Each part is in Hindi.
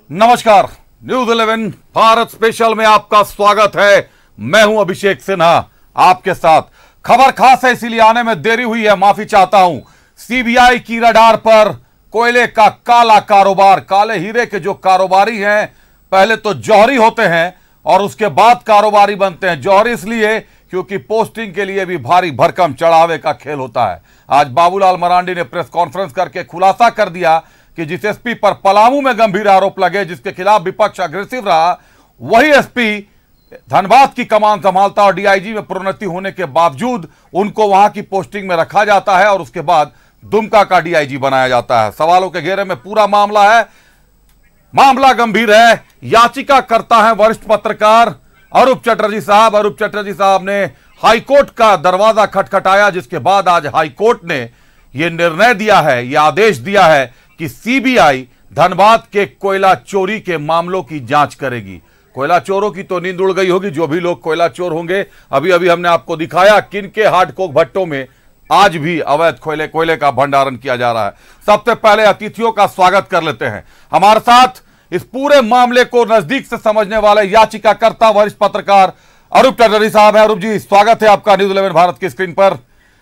नमस्कार, न्यूज 11 भारत स्पेशल में आपका स्वागत है। मैं हूं अभिषेक सिन्हा आपके साथ। खबर खास है इसीलिए आने में देरी हुई है, माफी चाहता हूं। सीबीआई की रडार पर कोयले का काला कारोबार। काले हीरे के जो कारोबारी हैं पहले तो जौहरी होते हैं और उसके बाद कारोबारी बनते हैं। जौहरी इसलिए क्योंकि पोस्टिंग के लिए भी भारी भरकम चढ़ावे का खेल होता है। आज बाबूलाल मरांडी ने प्रेस कॉन्फ्रेंस करके खुलासा कर दिया कि जिस एसपी पर पलामू में गंभीर आरोप लगे, जिसके खिलाफ विपक्ष अग्रेसिव रहा, वही एसपी धनबाद की कमान संभालता और डीआईजी में प्रोन्नति होने के बावजूद उनको वहां की पोस्टिंग में रखा जाता है और उसके बाद दुमका का डीआईजी बनाया जाता है। सवालों के घेरे में पूरा मामला है, मामला गंभीर है। याचिकाकर्ता है वरिष्ठ पत्रकार अरूप चटर्जी साहब। अरूप चटर्जी साहब ने हाईकोर्ट का दरवाजा खटखटाया, जिसके बाद आज हाईकोर्ट ने यह निर्णय दिया है, यह आदेश दिया है कि सीबीआई धनबाद के कोयला चोरी के मामलों की जांच करेगी। कोयला चोरों की तो नींद उड़ गई होगी, जो भी लोग कोयला चोर होंगे। अभी अभी हमने आपको दिखाया किन के हार्डकोक भट्टों में आज भी अवैध कोयले का भंडारण किया जा रहा है। सबसे पहले अतिथियों का स्वागत कर लेते हैं। हमारे साथ इस पूरे मामले को नजदीक से समझने वाले याचिकाकर्ता वरिष्ठ पत्रकार अरूप चटर्जी साहब हैं। अरूप जी, स्वागत है आपका न्यूज 11 भारत की स्क्रीन पर।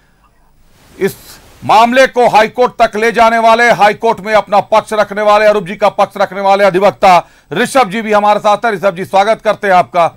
इस मामले को हाईकोर्ट तक ले जाने वाले, हाईकोर्ट में अपना पक्ष रखने वाले, अरूप जी का पक्ष रखने वाले अधिवक्ता ऋषभ जी भी हमारे साथ है। ऋषभ जी, स्वागत करते हैं आपका।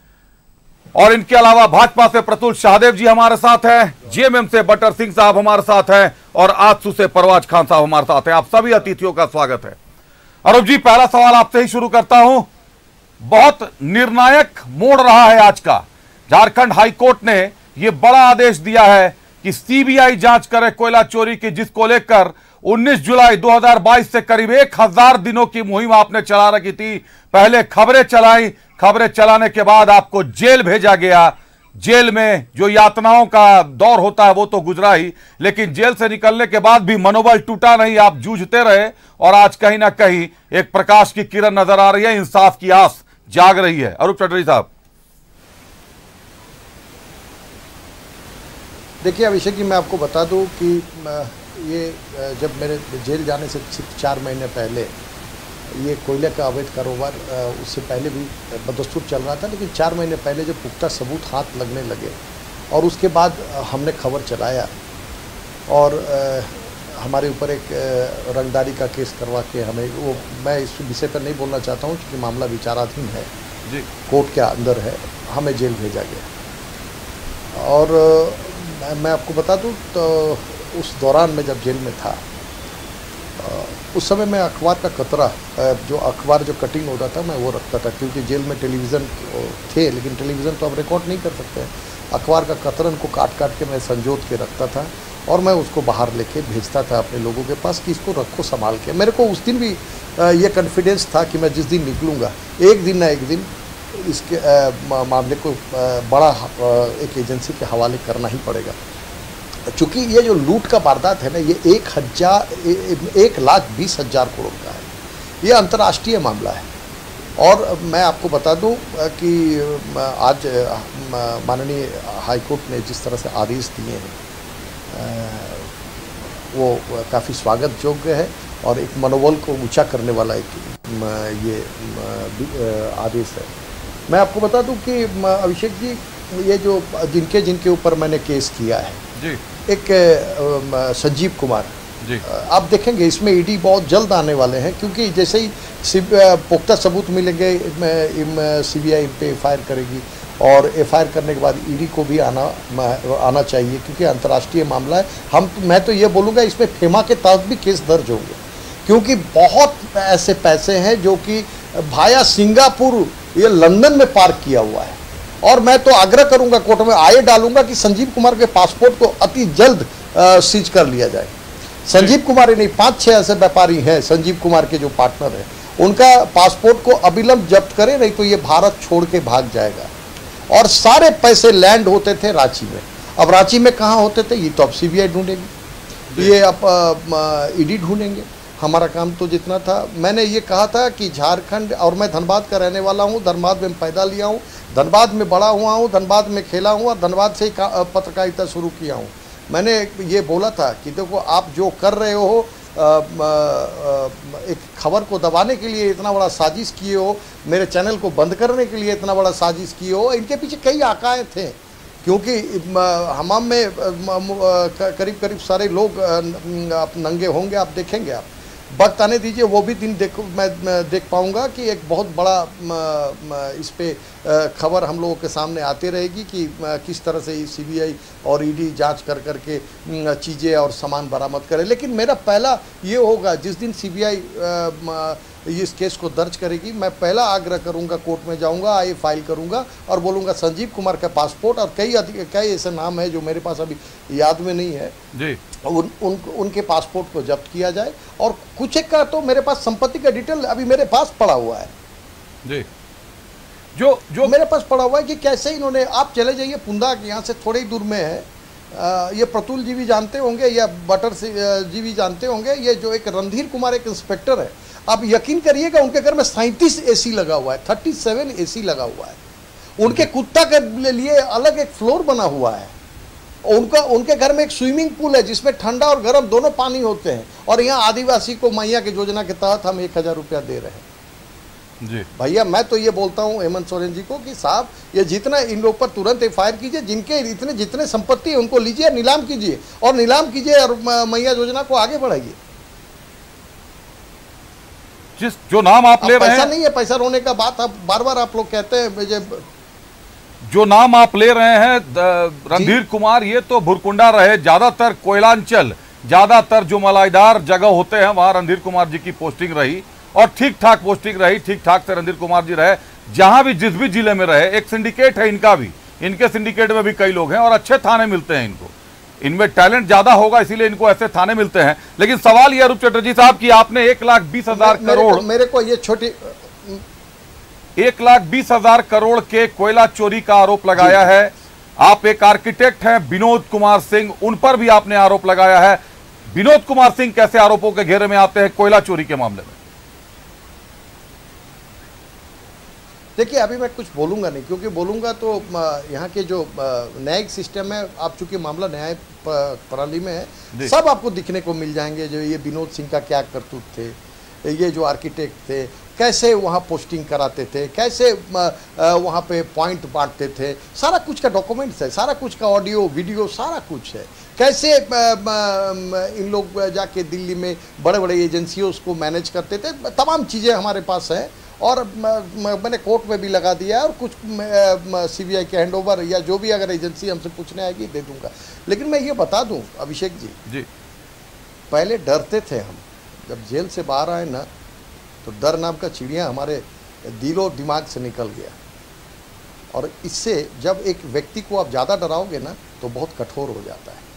और इनके अलावा भाजपा से प्रतुल शाहदेव जी हमारे साथ हैं, जेएमएम से बटर सिंह साहब हमारे साथ हैं और आजसू से परवाज खान साहब हमारे साथ हैं। आप सभी अतिथियों का स्वागत है। अरूप जी, पहला सवाल आपसे ही शुरू करता हूं। बहुत निर्णायक मोड़ रहा है आज का। झारखंड हाईकोर्ट ने यह बड़ा आदेश दिया है कि सीबीआई जांच करे कोयला चोरी की, जिसको लेकर 19 जुलाई 2022 से करीब 1000 दिनों की मुहिम आपने चला रखी थी। पहले खबरें चलाई, खबरें चलाने के बाद आपको जेल भेजा गया। जेल में जो यातनाओं का दौर होता है वो तो गुजरा ही, लेकिन जेल से निकलने के बाद भी मनोबल टूटा नहीं, आप जूझते रहे और आज कहीं ना कहीं एक प्रकाश की किरण नजर आ रही है, इंसाफ की आस जाग रही है। अरूप चटर्जी साहब। देखिए अभिषेक जी, मैं आपको बता दूं कि ये जब मेरे जेल जाने से 4 महीने पहले ये कोयले का अवैध कारोबार उससे पहले भी बदस्तूर चल रहा था, लेकिन 4 महीने पहले जब पुख्ता सबूत हाथ लगने लगे और उसके बाद हमने खबर चलाया और हमारे ऊपर एक रंगदारी का केस करवा के हमें वो, मैं इस विषय पर नहीं बोलना चाहता हूँ क्योंकि मामला विचाराधीन है जी, कोर्ट के अंदर है, हमें जेल भेजा गया। और मैं आपको बता दूं तो उस दौरान मैं जब जेल में था उस समय मैं अखबार का कतरा, जो अखबार जो कटिंग होता था, मैं वो रखता था, क्योंकि जेल में टेलीविज़न थे लेकिन टेलीविज़न तो अब रिकॉर्ड नहीं कर सकते। अखबार का कतरन को काट काट के मैं संजोत के रखता था और मैं उसको बाहर लेके भेजता था अपने लोगों के पास कि इसको रखो संभाल के। मेरे को उस दिन भी ये कॉन्फिडेंस था कि मैं जिस दिन निकलूँगा एक दिन ना एक दिन इसके मामले को बड़ा एक एजेंसी के हवाले करना ही पड़ेगा, चूँकि ये जो लूट का वारदात है ना, ये 1,20,000 करोड़ का है। ये अंतर्राष्ट्रीय मामला है। और मैं आपको बता दूं कि आज माननीय हाईकोर्ट ने जिस तरह से आदेश दिए हैं वो काफ़ी स्वागत योग्य है और एक मनोबल को ऊंचा करने वाला एक ये आदेश है। मैं आपको बता दूं कि अभिषेक जी, ये जो जिनके ऊपर मैंने केस किया है जी, एक संजीव कुमार जी, आप देखेंगे इसमें ईडी बहुत जल्द आने वाले हैं, क्योंकि जैसे ही पुख्ता सबूत मिलेंगे सीबीआई इन पे एफआईआर करेगी और एफआईआर करने के बाद ईडी को भी आना चाहिए, क्योंकि अंतर्राष्ट्रीय मामला है। मैं तो ये बोलूँगा इसमें फेमा के तहत भी केस दर्ज होंगे, क्योंकि बहुत ऐसे पैसे हैं जो कि भाया सिंगापुर ये लंदन में पार्क किया हुआ है। और मैं तो आग्रह करूंगा, कोर्ट में आए डालूंगा कि संजीव कुमार के पासपोर्ट को अति जल्द सीज कर लिया जाए। संजीव कुमार ही नहीं, 5-6 ऐसे व्यापारी हैं संजीव कुमार के जो पार्टनर हैं, उनका पासपोर्ट को अविलंब जब्त करें, नहीं तो ये भारत छोड़ के भाग जाएगा। और सारे पैसे लैंड होते थे रांची में। अब रांची में कहाँ होते थे ये तो अब सीबीआई ढूंढेगी, ये अब ईडी ढूंढेंगे। हमारा काम तो जितना था, मैंने ये कहा था कि झारखंड, और मैं धनबाद का रहने वाला हूँ, धनबाद में पैदा लिया हूँ, धनबाद में बड़ा हुआ हूँ, धनबाद में खेला हूँ और धनबाद से ही पत्रकारिता शुरू किया हूँ। मैंने ये बोला था कि देखो आप जो कर रहे हो एक खबर को दबाने के लिए इतना बड़ा साजिश किए हो, मेरे चैनल को बंद करने के लिए इतना बड़ा साजिश किए हो। इनके पीछे कई आकाएँ थे, क्योंकि हमाम में करीब करीब सारे लोग आप नंगे होंगे, आप देखेंगे। आप वक्त आने दीजिए, वो भी दिन मैं देख पाऊंगा कि एक बहुत बड़ा इस पे खबर हम लोगों के सामने आती रहेगी कि किस तरह से सीबीआई और ईडी जांच कर करके चीज़ें और सामान बरामद करे। लेकिन मेरा पहला ये होगा, जिस दिन सीबीआई इस केस को दर्ज करेगी, मैं पहला आग्रह करूंगा, कोर्ट में जाऊंगा, आगे फाइल करूंगा और बोलूंगा संजीव कुमार का पासपोर्ट और कई ऐसे नाम है जो मेरे पास अभी याद में नहीं है जी, उनके पासपोर्ट को जब्त किया जाए। और कुछ एक का तो मेरे पास संपत्ति का डिटेल अभी मेरे पास पड़ा हुआ है जी, जो मेरे पास पड़ा हुआ है कि कैसे इन्होंने, आप चले जाइए पुंदा, यहाँ से थोड़े ही दूर में है, ये प्रतुल जी भी जानते होंगे या बटर जी भी जानते होंगे, ये जो एक रणधीर कुमार एक इंस्पेक्टर है, आप यकीन करिएगा उनके घर में 37 एसी लगा हुआ है, 37 एसी लगा हुआ है। उनके कुत्ता के लिए अलग एक फ्लोर बना हुआ है। उनके घर में एक स्विमिंग पूल है जिसमें ठंडा और गर्म दोनों पानी होते हैं। और यहाँ आदिवासी को मैया की योजना के तहत हम 1000 रुपया दे रहे हैं जी। भैया मैं तो ये बोलता हूँ हेमंत सोरेन जी को कि साहब ये जितना इन लोग पर तुरंत एफआईआर कीजिए, जिनके जितने संपत्ति है उनको लीजिए, नीलाम कीजिए और मैया योजना को आगे बढ़ाइए। जो नाम आप ले रहे हैं, पैसा नहीं है, पैसा रोने का बात आप बार बार आप लोग कहते हैं। जो नाम आप ले रहे हैं रणधीर कुमार, ये तो भुरकुंडा रहे, ज्यादातर कोयलांचल, ज्यादातर जो मलाईदार जगह होते हैं वहां रणधीर कुमार जी की पोस्टिंग रही और ठीक ठाक पोस्टिंग रही, ठीक ठाक से रणधीर कुमार जी रहे। जहां भी जिस भी जिले में रहे, एक सिंडिकेट है इनका भी, इनके सिंडिकेट में भी कई लोग हैं और अच्छे थाने मिलते हैं इनको, इनमें टैलेंट ज्यादा होगा इसीलिए इनको ऐसे थाने मिलते हैं। लेकिन सवाल यह रूप चटर्जी साहब कि आपने 1,20,000 करोड़, मेरे को ये छोटी 1,20,000 करोड़ के कोयला चोरी का आरोप लगाया है। आप एक आर्किटेक्ट हैं विनोद कुमार सिंह, उन पर भी आपने आरोप लगाया है। विनोद कुमार सिंह कैसे आरोपों के घेरे में आते हैं कोयला चोरी के मामले में? देखिए अभी मैं कुछ बोलूंगा नहीं, क्योंकि बोलूंगा तो यहाँ के जो न्यायिक सिस्टम है, आप चूंकि मामला न्याय प्रणाली में है, सब आपको दिखने को मिल जाएंगे। जो ये विनोद सिंह का क्या करतूत थे, ये जो आर्किटेक्ट थे कैसे वहाँ पोस्टिंग कराते थे, कैसे वहाँ पे पॉइंट बांटते थे, सारा कुछ का डॉक्यूमेंट्स है, सारा कुछ का ऑडियो वीडियो सारा कुछ है। कैसे इन लोग जाके दिल्ली में बड़े बड़े एजेंसियों उसको मैनेज करते थे, तमाम चीज़ें हमारे पास है। और मैंने कोर्ट में भी लगा दिया है और कुछ सीबीआई के हैंडओवर या जो भी अगर एजेंसी हमसे पूछने आएगी दे दूंगा। लेकिन मैं ये बता दूं अभिषेक जी, पहले डरते थे हम, जब जेल से बाहर आए ना तो डर नाम का चिड़िया हमारे दिलो दिमाग से निकल गया। और इससे जब एक व्यक्ति को आप ज़्यादा डराओगे ना तो बहुत कठोर हो जाता है।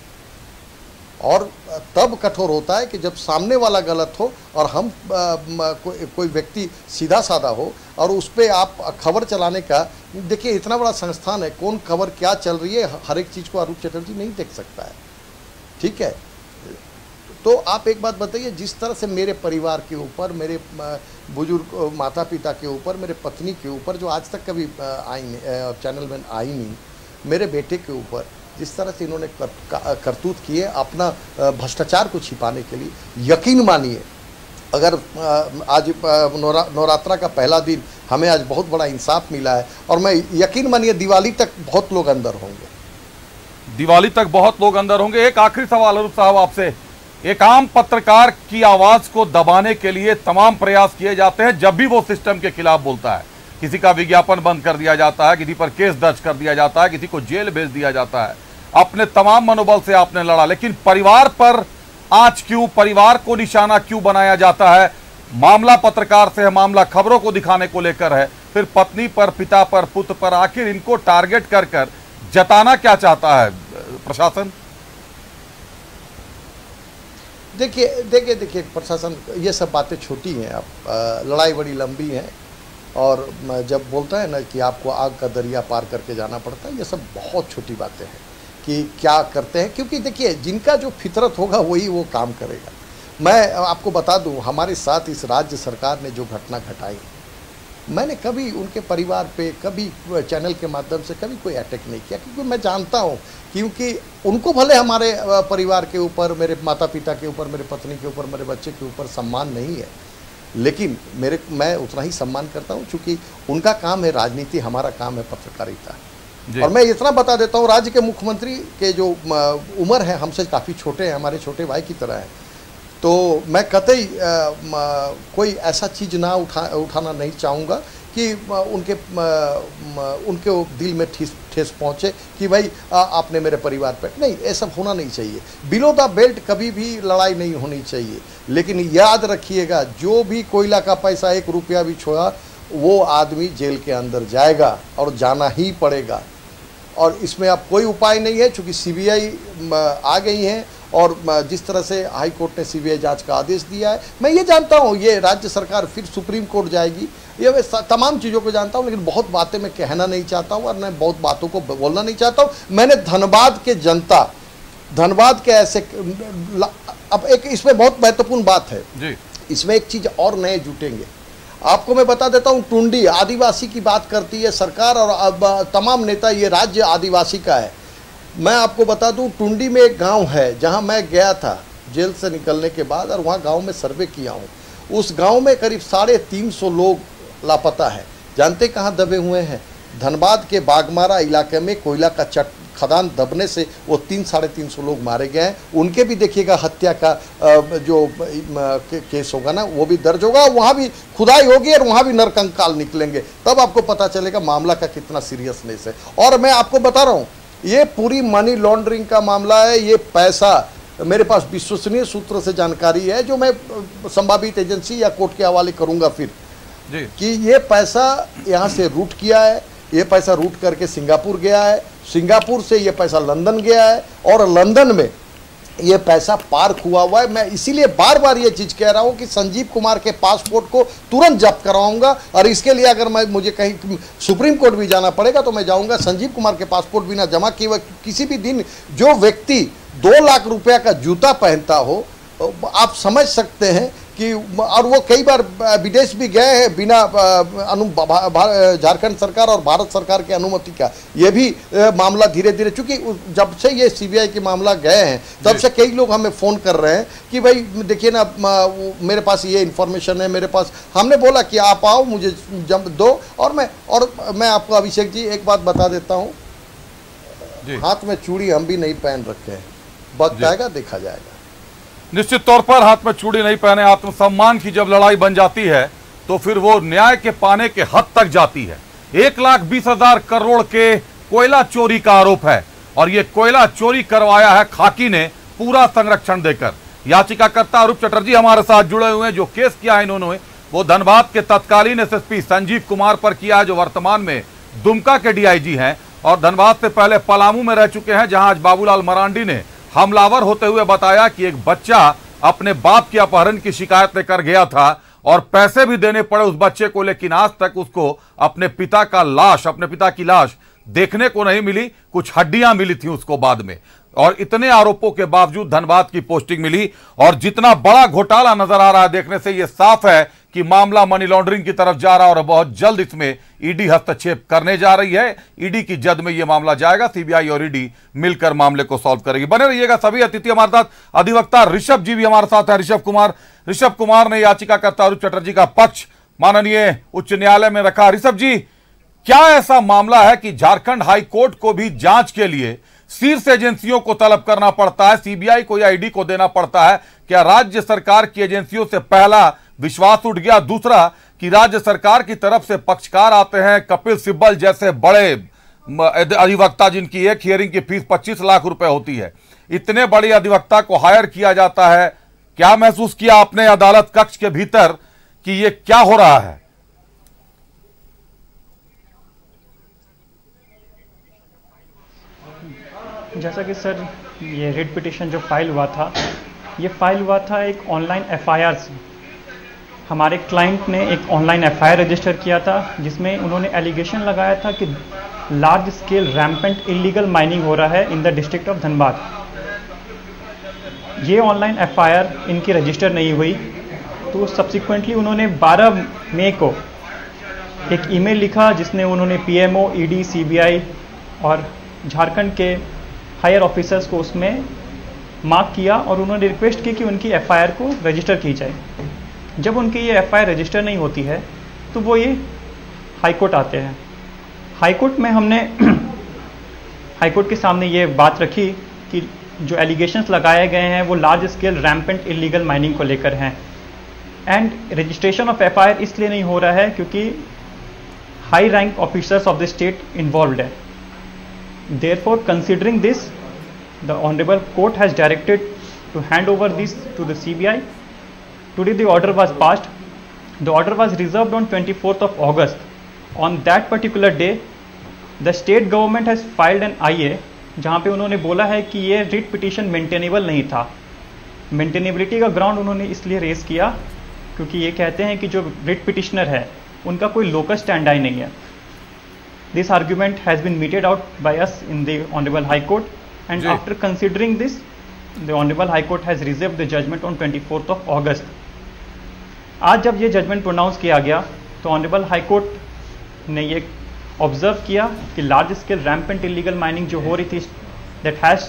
और तब कठोर होता है कि जब सामने वाला गलत हो और हम कोई व्यक्ति सीधा साधा हो और उस पर आप खबर चलाने का, देखिए इतना बड़ा संस्थान है, कौन खबर क्या चल रही है हर एक चीज़ को अरूप चटर्जी नहीं देख सकता है, ठीक है। तो आप एक बात बताइए, जिस तरह से मेरे परिवार के ऊपर, मेरे बुजुर्ग माता पिता के ऊपर, मेरे पत्नी के ऊपर, जो आज तक कभी आई नहीं, चैनल में आई नहीं, मेरे बेटे के ऊपर जिस तरह से इन्होंने करतूत किए अपना भ्रष्टाचार को छिपाने के लिए, यकीन मानिए अगर आज नवरात्रा का पहला दिन हमें आज बहुत बड़ा इंसाफ मिला है और मैं यकीन मानिए दिवाली तक बहुत लोग अंदर होंगे, दिवाली तक बहुत लोग अंदर होंगे। एक आखिरी सवाल अरूप साहब आपसे, एक आम पत्रकार की आवाज को दबाने के लिए तमाम प्रयास किए जाते हैं। जब भी वो सिस्टम के खिलाफ बोलता है, किसी का विज्ञापन बंद कर दिया जाता है, किसी पर केस दर्ज कर दिया जाता है, किसी को जेल भेज दिया जाता है। अपने तमाम मनोबल से आपने लड़ा, लेकिन परिवार पर आज क्यों, परिवार को निशाना क्यों बनाया जाता है? मामला पत्रकार से है, मामला खबरों को दिखाने को लेकर है, फिर पत्नी पर, पिता पर, पुत्र पर, आखिर इनको टारगेट कर कर जताना क्या चाहता है प्रशासन? देखिए प्रशासन, ये सब बातें छोटी हैं, आप लड़ाई बड़ी लंबी है और जब बोलता है ना कि आपको आग का दरिया पार करके जाना पड़ता है, ये सब बहुत छोटी बातें हैं कि क्या करते हैं। क्योंकि देखिए जिनका जो फितरत होगा वही वो काम करेगा। मैं आपको बता दूं, हमारे साथ इस राज्य सरकार ने जो घटना घटाई, मैंने कभी उनके परिवार पे, कभी चैनल के माध्यम से कभी कोई अटैक नहीं किया, क्योंकि मैं जानता हूँ, क्योंकि उनको भले हमारे परिवार के ऊपर, मेरे माता पिता के ऊपर, मेरे पत्नी के ऊपर, मेरे बच्चे के ऊपर सम्मान नहीं है, लेकिन मैं उतना ही सम्मान करता हूँ, क्योंकि उनका काम है राजनीति, हमारा काम है पत्रकारिता। और मैं इतना बता देता हूँ, राज्य के मुख्यमंत्री के जो उम्र है हमसे काफ़ी छोटे हैं, हमारे छोटे भाई की तरह है, तो मैं कतई कोई ऐसा चीज़ ना उठाना नहीं चाहूँगा कि उनके दिल में ठेस पहुँचे कि भाई आपने मेरे परिवार पर, नहीं, ये सब होना नहीं चाहिए। बिलो द बेल्ट कभी भी लड़ाई नहीं होनी चाहिए, लेकिन याद रखिएगा, जो भी कोयला का पैसा 1 रुपया भी छोड़ा, वो आदमी जेल के अंदर जाएगा और जाना ही पड़ेगा। और इसमें अब कोई उपाय नहीं है, चूँकि सीबीआई आ गई है और जिस तरह से हाई कोर्ट ने सीबीआई जांच का आदेश दिया है, मैं ये जानता हूँ ये राज्य सरकार फिर सुप्रीम कोर्ट जाएगी, ये मैं तमाम चीज़ों को जानता हूँ, लेकिन बहुत बातें मैं कहना नहीं चाहता हूँ और मैं बहुत बातों को बोलना नहीं चाहता हूँ। मैंने धनबाद के जनता, धनबाद के ऐसे, अब एक इसमें बहुत महत्वपूर्ण बात है जी, इसमें एक चीज़ और नए जुटेंगे। आपको मैं बता देता हूँ, टुंडी आदिवासी की बात करती है सरकार और अब तमाम नेता, ये राज्य आदिवासी का है। मैं आपको बता दूं, टुंडी में एक गांव है जहां मैं गया था जेल से निकलने के बाद, और वहां गांव में सर्वे किया हूं। उस गांव में करीब 350 लोग लापता हैं। जानते कहां दबे हुए हैं? धनबाद के बागमारा इलाके में कोयला का खदान दबने से वो 300-350 लोग मारे गए हैं। उनके भी देखिएगा हत्या का जो केस होगा ना, वो भी दर्ज होगा, वहाँ भी खुदाई होगी और वहाँ भी नरकंकाल निकलेंगे, तब आपको पता चलेगा मामला का कितना सीरियसनेस है। और मैं आपको बता रहा हूँ, ये पूरी मनी लॉन्ड्रिंग का मामला है। ये पैसा मेरे पास विश्वसनीय सूत्र से जानकारी है, जो मैं संभावित एजेंसी या कोर्ट के हवाले करूंगा फिर जी, कि ये पैसा यहाँ से रूट किया है, ये पैसा रूट करके सिंगापुर गया है, सिंगापुर से ये पैसा लंदन गया है, और लंदन में ये पैसा पार्क हुआ है। मैं इसीलिए बार बार ये चीज़ कह रहा हूँ कि संजीव कुमार के पासपोर्ट को तुरंत जब्त कराऊंगा, और इसके लिए अगर मुझे कहीं सुप्रीम कोर्ट भी जाना पड़ेगा तो मैं जाऊंगा। संजीव कुमार के पासपोर्ट बिना जमा किए हुए किसी भी दिन जो व्यक्ति 2 लाख रुपया का जूता पहनता हो, आप समझ सकते हैं कि, और वो कई बार विदेश भी गए हैं बिना झारखंड सरकार और भारत सरकार की अनुमति का। ये भी मामला धीरे धीरे, चूंकि जब से ये सीबीआई के मामला गए हैं तब से कई लोग हमें फ़ोन कर रहे हैं कि भाई देखिए ना, मेरे पास ये इन्फॉर्मेशन है, मेरे पास, हमने बोला कि आप आओ, मुझे जब दो। और मैं आपको अभिषेक जी एक बात बता देता हूँ, हाथ में चूड़ी हम भी नहीं पहन रखे हैं, वक्त जाएगा देखा जाएगा। निश्चित तौर पर हाथ में चूड़ी नहीं पहने, आत्मसम्मान की जब लड़ाई बन जाती है तो फिर वो न्याय के पाने के हद तक जाती है। 1,20,000 करोड़ के कोयला चोरी का आरोप है, और ये कोयला चोरी करवाया है खाकी ने पूरा संरक्षण देकर। याचिकाकर्ता अरूप चटर्जी हमारे साथ जुड़े हुए हैं। जो केस किया है इन्होंने, वो धनबाद के तत्कालीन एसएसपी संजीव कुमार पर किया है, जो वर्तमान में दुमका के डीआईजी हैं, और धनबाद से पहले पलामू में रह चुके हैं, जहां आज बाबूलाल मरांडी ने हमलावर होते हुए बताया कि एक बच्चा अपने बाप के अपहरण की शिकायत लेकर गया था और पैसे भी देने पड़े उस बच्चे को, लेकिन आज तक उसको अपने पिता की लाश देखने को नहीं मिली। कुछ हड्डियां मिली थी उसको बाद में, और इतने आरोपों के बावजूद धनबाद की पोस्टिंग मिली। और जितना बड़ा घोटाला नजर आ रहा है देखने से, यह साफ है कि मामला मनी लॉन्ड्रिंग की तरफ जा रहा है, और बहुत जल्द इसमें ईडी हस्तक्षेप करने जा रही है। ईडी की जद में यह मामला जाएगा, सीबीआई और ईडी मिलकर मामले को सॉल्व करेगी। बने रहिएगा सभी। अतिथि हमारे साथ अधिवक्ता ऋषभ जी भी हमारे साथ है, ऋषभ कुमार ने याचिकाकर्ता अरूप चटर्जी का पक्ष माननीय उच्च न्यायालय में रखा। ऋषभ जी, क्या ऐसा मामला है कि झारखंड हाई कोर्ट को भी जांच के लिए शीर्ष एजेंसियों को तलब करना पड़ता है, सीबीआई को या ईडी को देना पड़ता है? क्या राज्य सरकार की एजेंसियों से पहला विश्वास उठ गया? दूसरा, कि राज्य सरकार की तरफ से पक्षकार आते हैं, कपिल सिब्बल जैसे बड़े अधिवक्ता जिनकी एक हियरिंग की फीस 25 लाख रुपए होती है, इतने बड़े अधिवक्ता को हायर किया जाता है। क्या महसूस किया आपने अदालत कक्ष के भीतर कि ये क्या हो रहा है? जैसा कि सर, ये रिट पिटीशन जो फाइल हुआ था, ये फाइल हुआ था एक ऑनलाइन एफआईआर से। हमारे क्लाइंट ने एक ऑनलाइन एफआईआर रजिस्टर किया था, जिसमें उन्होंने एलिगेशन लगाया था कि large scale rampant illegal mining हो रहा है in the district of Dhanbad. ये ऑनलाइन एफआईआर इनकी रजिस्टर नहीं हुई, तो सब्सिक्वेंटली उन्होंने 12 मई को एक ईमेल लिखा जिसने उन्होंने पीएमओ, ईडी, सीबीआई और झारखंड के हायर ऑफिसर्स को उसमें मार्क किया और उन्होंने रिक्वेस्ट की कि उनकी एफआईआर को रजिस्टर की जाए। जब उनकी ये एफआईआर रजिस्टर नहीं होती है तो वो ये हाईकोर्ट आते हैं। हाईकोर्ट में हमने हाईकोर्ट के सामने ये बात रखी कि जो एलिगेशंस लगाए गए हैं वो large scale rampant illegal mining को लेकर हैं एंड रजिस्ट्रेशन ऑफ एफआईआर इसलिए नहीं हो रहा है क्योंकि high rank officers of the state involved है। Therefore, considering this, the Honorable Court has directed to hand over this to the CBI. Today the order was passed. The order was reserved on 24th of August. On that particular day, the state government has filed an IA जहाँ पे उन्होंने बोला है कि ये रिट पिटीशन मेंटेनेबल नहीं था। मेंटेनेबिलिटी का ग्राउंड उन्होंने इसलिए रेस किया क्योंकि ये कहते हैं कि जो रिट पिटिशनर है उनका कोई लोकस स्टैंडाई नहीं है। This argument has been meted out by us in the Honorable High Court, and after considering this, the Honorable High Court has reserved the judgment on 24th of August. आज जब ये जजमेंट प्रोनाउंस किया गया तो Honorable High Court ने ये ऑब्जर्व किया कि large scale rampant illegal mining जो हो रही थी that has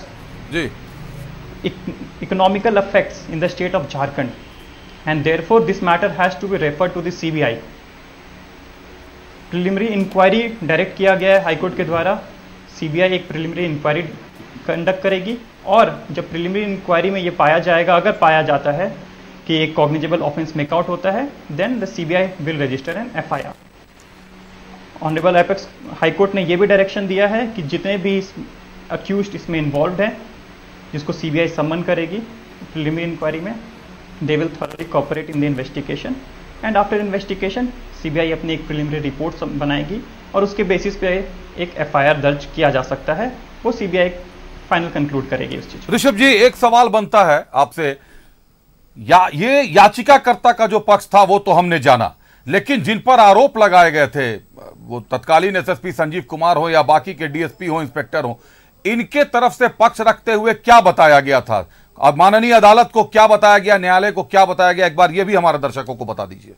economical effects in the state of Jharkhand, and therefore this matter has to be referred to the CBI. Preliminary inquiry direct किया गया है हाईकोर्ट के द्वारा। सीबीआई एक प्रिलिमिनरी इंक्वायरी कंडक्ट करेगी और जब प्रिलिमिनरी इंक्वायरी में ये पाया जाएगा, अगर पाया जाता है कि एक कॉग्निजेबल ऑफेंस मेकआउट होता है, then the CBI will register an FIR. Honourable apex high court ने ये भी डायरेक्शन दिया है कि जितने भी अक्यूज्ड इसमें इन्वॉल्व हैं, जिसको सीबीआई सम्मन करेगी प्रिलिमिनरी इंक्वायरी में, they will thoroughly cooperate in the investigation and after investigation CBI अपनी एक प्रिलिमिनरी रिपोर्ट बनाएगी और उसके बेसिस पे एक एफआईआर दर्ज किया जा सकता है। वो सीबीआई फाइनल कंक्लूड करेगी उस चीज। ऋषभ जी, एक सवाल बनता है आपसे, ये याचिकाकर्ता का जो पक्ष था वो तो हमने जाना, लेकिन जिन पर आरोप लगाए गए थे, वो तत्कालीन एसएसपी संजीव कुमार हो या बाकी के डीएसपी हो, इंस्पेक्टर हो, इनके तरफ से पक्ष रखते हुए क्या बताया गया था? अब माननीय अदालत को क्या बताया गया, न्यायालय को क्या बताया गया, एक बार ये भी हमारे दर्शकों को बता दीजिए।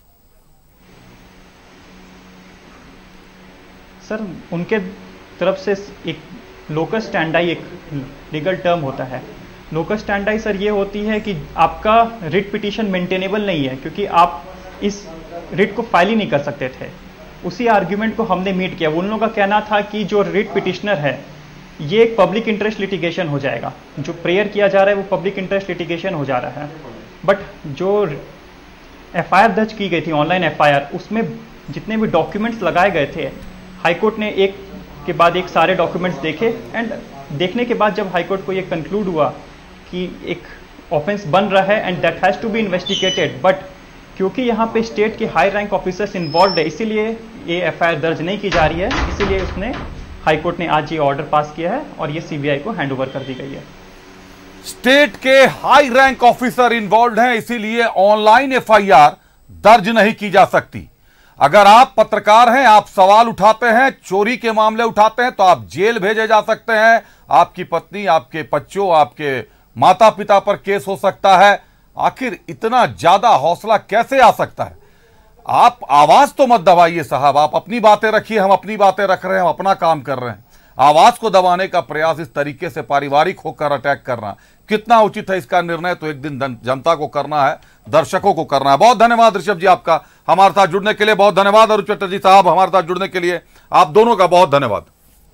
सर, उनके तरफ से एक लोकस स्टैंडाई एक लीगल टर्म होता है। लोकस स्टैंडाई सर ये होती है कि आपका रिट पिटीशन मेंटेनेबल नहीं है क्योंकि आप इस रिट को फाइल ही नहीं कर सकते थे। उसी आर्ग्यूमेंट को हमने मीट किया। उन लोगों का कहना था कि जो रिट पिटिशनर है ये एक पब्लिक इंटरेस्ट लिटिगेशन हो जाएगा, जो प्रेयर किया जा रहा है वो पब्लिक इंटरेस्ट लिटिगेशन हो जा रहा है। बट जो एफआईआर दर्ज की गई थी, ऑनलाइन एफआईआर, उसमें जितने भी डॉक्यूमेंट्स लगाए गए थे, हाईकोर्ट ने एक के बाद एक सारे डॉक्यूमेंट्स देखे एंड देखने के बाद जब हाईकोर्ट को ये कंक्लूड हुआ कि एक ऑफेंस बन रहा है and that has to be investigated, but क्योंकि यहाँ पे स्टेट के हाई रैंक ऑफिसर्स इन्वॉल्व है इसीलिए ये एफआईआर दर्ज नहीं की जा रही है, इसीलिए उसने हाईकोर्ट ने आज ये ऑर्डर पास किया है और ये सीबीआई को हैंड ओवर कर दी गई है। स्टेट के हाई रैंक ऑफिसर इन्वॉल्व हैं, इसीलिए ऑनलाइन एफआईआर दर्ज नहीं की जा सकती। अगर आप पत्रकार हैं, आप सवाल उठाते हैं, चोरी के मामले उठाते हैं, तो आप जेल भेजे जा सकते हैं। आपकी पत्नी, आपके बच्चों, आपके माता पिता पर केस हो सकता है। आखिर इतना ज्यादा हौसला कैसे आ सकता है? आप आवाज तो मत दबाइए साहब, आप अपनी बातें रखिए, हम अपनी बातें रख रहे हैं, हम अपना काम कर रहे हैं। आवाज को दबाने का प्रयास इस तरीके से पारिवारिक होकर अटैक करना कितना उचित है, इसका निर्णय तो एक दिन जनता को करना है, दर्शकों को करना है। बहुत धन्यवाद ऋषभ जी आपका हमारे साथ जुड़ने के लिए, बहुत धन्यवाद अरुण चटर्जी साहब हमारे साथ जुड़ने के लिए, आप दोनों का बहुत धन्यवाद।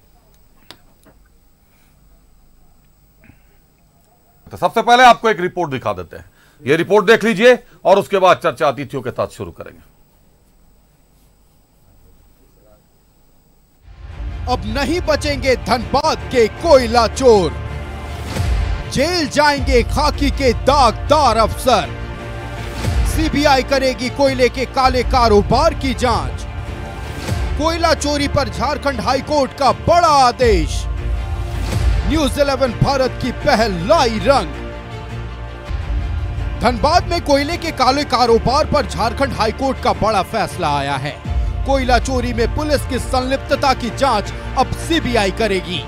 तो सबसे पहले आपको एक रिपोर्ट दिखा देते हैं, यह रिपोर्ट देख लीजिए और उसके बाद चर्चा अतिथियों के साथ शुरू करेंगे। अब नहीं बचेंगे धनबाद के कोयला चोर, जेल जाएंगे खाकी के दागदार अफसर। सीबीआई करेगी कोयले के काले कारोबार की जांच। कोयला चोरी पर झारखंड हाईकोर्ट का बड़ा आदेश। न्यूज़ 11 भारत की पहल लाई रंग। धनबाद में कोयले के काले कारोबार पर झारखंड हाईकोर्ट का बड़ा फैसला आया है। कोयला चोरी में पुलिस की संलिप्तता की जांच अब सीबीआई करेगी।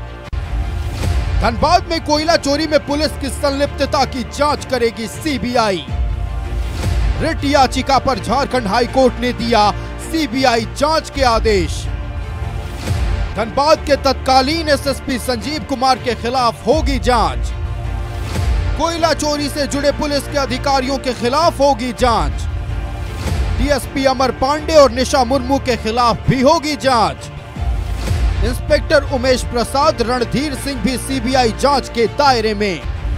धनबाद में कोयला चोरी में पुलिस की संलिप्तता की जांच करेगी सीबीआई। रिट याचिका पर झारखंड हाईकोर्ट ने दिया सीबीआई जांच के आदेश। धनबाद के तत्कालीन एसएसपी संजीव कुमार के खिलाफ होगी जांच। कोयला चोरी से जुड़े पुलिस के अधिकारियों के खिलाफ होगी जांच। डीएसपी अमर पांडे और निशा मुर्मू के खिलाफ भी होगी जांच। इंस्पेक्टर उमेश प्रसाद, रणधीर सिंह भी सीबीआई जांच के दायरे में।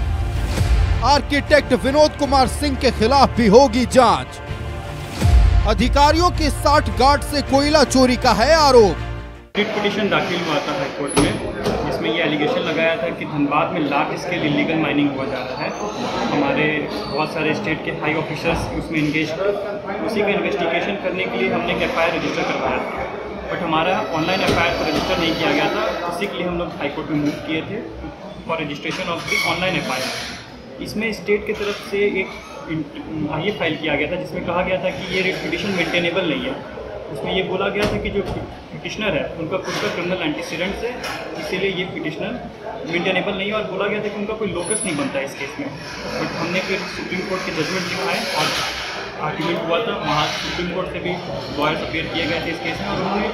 आर्किटेक्ट विनोद कुमार सिंह के खिलाफ भी होगी जांच। अधिकारियों की 60 गार्ड से कोयला चोरी का है आरोप। रिट पिटीशन दाखिल हुआ था हाईकोर्ट में, जिसमें ये एलिगेशन लगाया था कि धनबाद में लार्ज स्केल इलीगल माइनिंग हुआ जा रहा है। हमारे बहुत सारे स्टेट के हाई ऑफिसर्स उसमें इंगेज थे। उसी का इन्वेस्टिगेशन करने के लिए हमने एक एफआईआर रजिस्टर करवाया था, बट हमारा ऑनलाइन एफआईआर को रजिस्टर नहीं किया गया था। इसी के लिए हम लोग हाईकोर्ट में मूव किए थे for registration of the online FIR. इसमें स्टेट की तरफ से एक ये फाइल किया गया था, जिसमें कहा गया था कि ये रिट पिटीशन मेंटेनेबल नहीं है। उसमें ये बोला गया था कि जो पिटिशनर है उनका खुद का क्रिमिनल एंटीसीडेंट्स है, इसीलिए ये पिटिशनर मेंटेनेबल नहीं है, और बोला गया था कि उनका कोई लोकस नहीं बनता है इस केस में। बट हमने फिर सुप्रीम कोर्ट के जजमेंट दिखाए और आर्ग्यूमेंट हुआ था, वहाँ सुप्रीम कोर्ट से भी लॉयर्स अपेयर किए गए थे इस केस में, और उन्होंने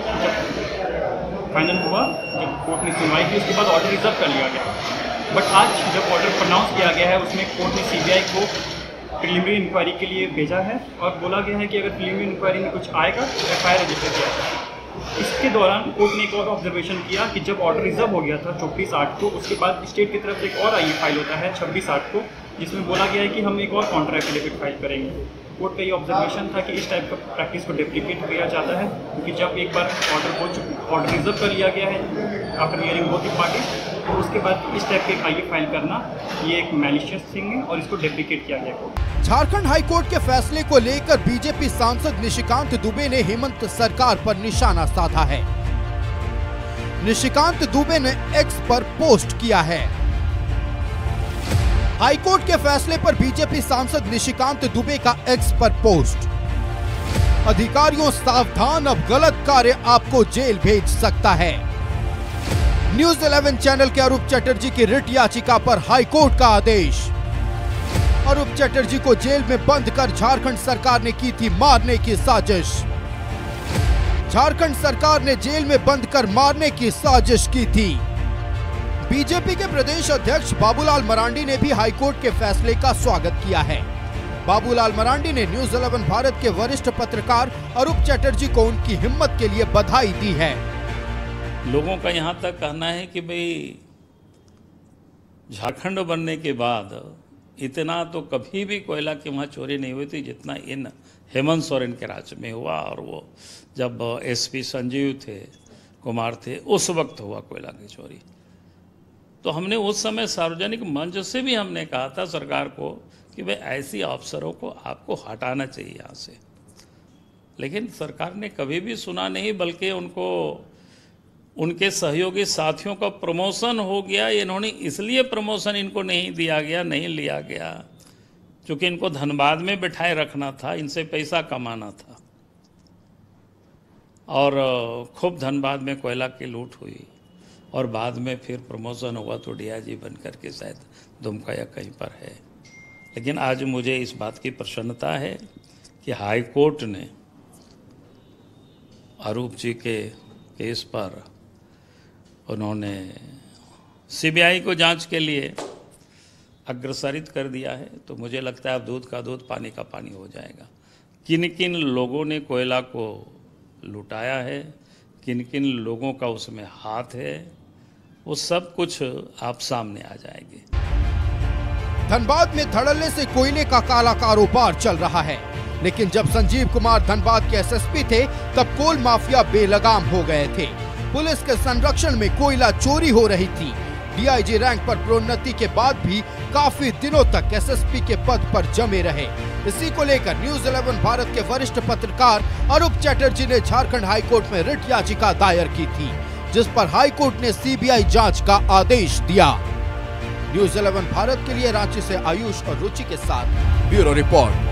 जब फाइनल हुआ, जब कोर्ट ने सुनवाई की, उसके बाद ऑर्डर रिजर्व कर लिया गया। बट आज जब ऑर्डर प्रोनाउंस किया गया है, उसमें कोर्ट ने सीबीआई को प्रिलिमिनरी इंक्वायरी के लिए भेजा है और बोला गया है कि अगर प्रिलिमिनरी इंक्वायरी में कुछ आएगा तो एफआईआर रजिस्टर किया जाए। इसके दौरान कोर्ट ने एक और ऑब्जर्वेशन किया कि जब ऑर्डर रिजर्व हो गया था 24/8 को, उसके बाद स्टेट की तरफ से एक और आई फाइल होता है 26/8 को, जिसमें बोला गया है कि हम एक और काउंटर एफिडेविट फाइल करेंगे। कोर्ट का ये ऑब्जर्वेशन था कि इस टाइप का प्रैक्टिस को डेप्लीकेट किया जाता है, क्योंकि जब एक बार ऑर्डर रिजर्व कर लिया गया है after hearing both the party, तो उसके बाद इस टाइप के आईए फाइल करना ये एक मैलिशियस थिंग है और इसको डेप्लीकेट किया गया। झारखंड हाईकोर्ट के फैसले को लेकर बीजेपी सांसद निशिकांत दुबे ने हेमंत सरकार पर निशाना साधा है। निशिकांत दुबे ने एक्स पर पोस्ट किया है। हाईकोर्ट के फैसले पर बीजेपी सांसद निशिकांत दुबे का एक्स पर पोस्ट। अधिकारियों सावधान, अब गलत कार्य आपको जेल भेज सकता है। न्यूज़ 11 चैनल के अरूप चटर्जी की रिट याचिका पर हाईकोर्ट का आदेश। अरूप चटर्जी को जेल में बंद कर झारखंड सरकार ने की थी मारने की साजिश। झारखंड सरकार ने जेल में बंद कर मारने की साजिश की थी। बीजेपी के प्रदेश अध्यक्ष बाबूलाल मरांडी ने भी हाईकोर्ट के फैसले का स्वागत किया है। बाबूलाल मरांडी ने न्यूज़ 11 भारत के वरिष्ठ पत्रकार अरूप चटर्जी को उनकी हिम्मत के लिए बधाई दी है। लोगों का यहाँ तक कहना है कि भाई झारखंड बनने के बाद इतना तो कभी भी कोयला की वहाँ चोरी नहीं हुई थी जितना इन हेमंत सोरेन के राज्य में हुआ। और वो जब एसपी संजीव थे कुमार थे उस वक्त हुआ कोयला की चोरी। तो हमने उस समय सार्वजनिक मंच से भी हमने कहा था सरकार को कि भाई ऐसी अफसरों को आपको हटाना चाहिए यहाँ से, लेकिन सरकार ने कभी भी सुना नहीं, बल्कि उनको उनके सहयोगी साथियों का प्रमोशन हो गया। इन्होंने इसलिए प्रमोशन इनको नहीं दिया गया, नहीं लिया गया, क्योंकि इनको धनबाद में बिठाए रखना था, इनसे पैसा कमाना था। और खूब धनबाद में कोयला की लूट हुई और बाद में फिर प्रमोशन हुआ तो डीआईजी बन करके शायद दुमका या कहीं पर है। लेकिन आज मुझे इस बात की प्रसन्नता है कि हाई कोर्ट ने अरूप जी के केस पर उन्होंने सीबीआई को जांच के लिए अग्रसरित कर दिया है। तो मुझे लगता है अब दूध का दूध पानी का पानी हो जाएगा। किन किन लोगों ने कोयला को लुटाया है, किन किन लोगों का उसमें हाथ है, वो सब कुछ आप सामने आ जाएंगे। धनबाद में धड़ल्ले से कोयले का काला कारोबार चल रहा है, लेकिन जब संजीव कुमार धनबाद के एसएसपी थे तब कोल माफिया बेलगाम हो गए थे। पुलिस के संरक्षण में कोयला चोरी हो रही थी। डीआईजी रैंक पर प्रोन्नति के बाद भी काफी दिनों तक एसएसपी के पद पर जमे रहे। इसी को लेकर न्यूज़ 11 भारत के वरिष्ठ पत्रकार अरूप चटर्जी ने झारखंड हाईकोर्ट में रिट याचिका दायर की थी, जिस पर हाईकोर्ट ने सीबीआई जांच का आदेश दिया। न्यूज़ 11 भारत के लिए रांची से आयुष और रुचि के साथ ब्यूरो रिपोर्ट।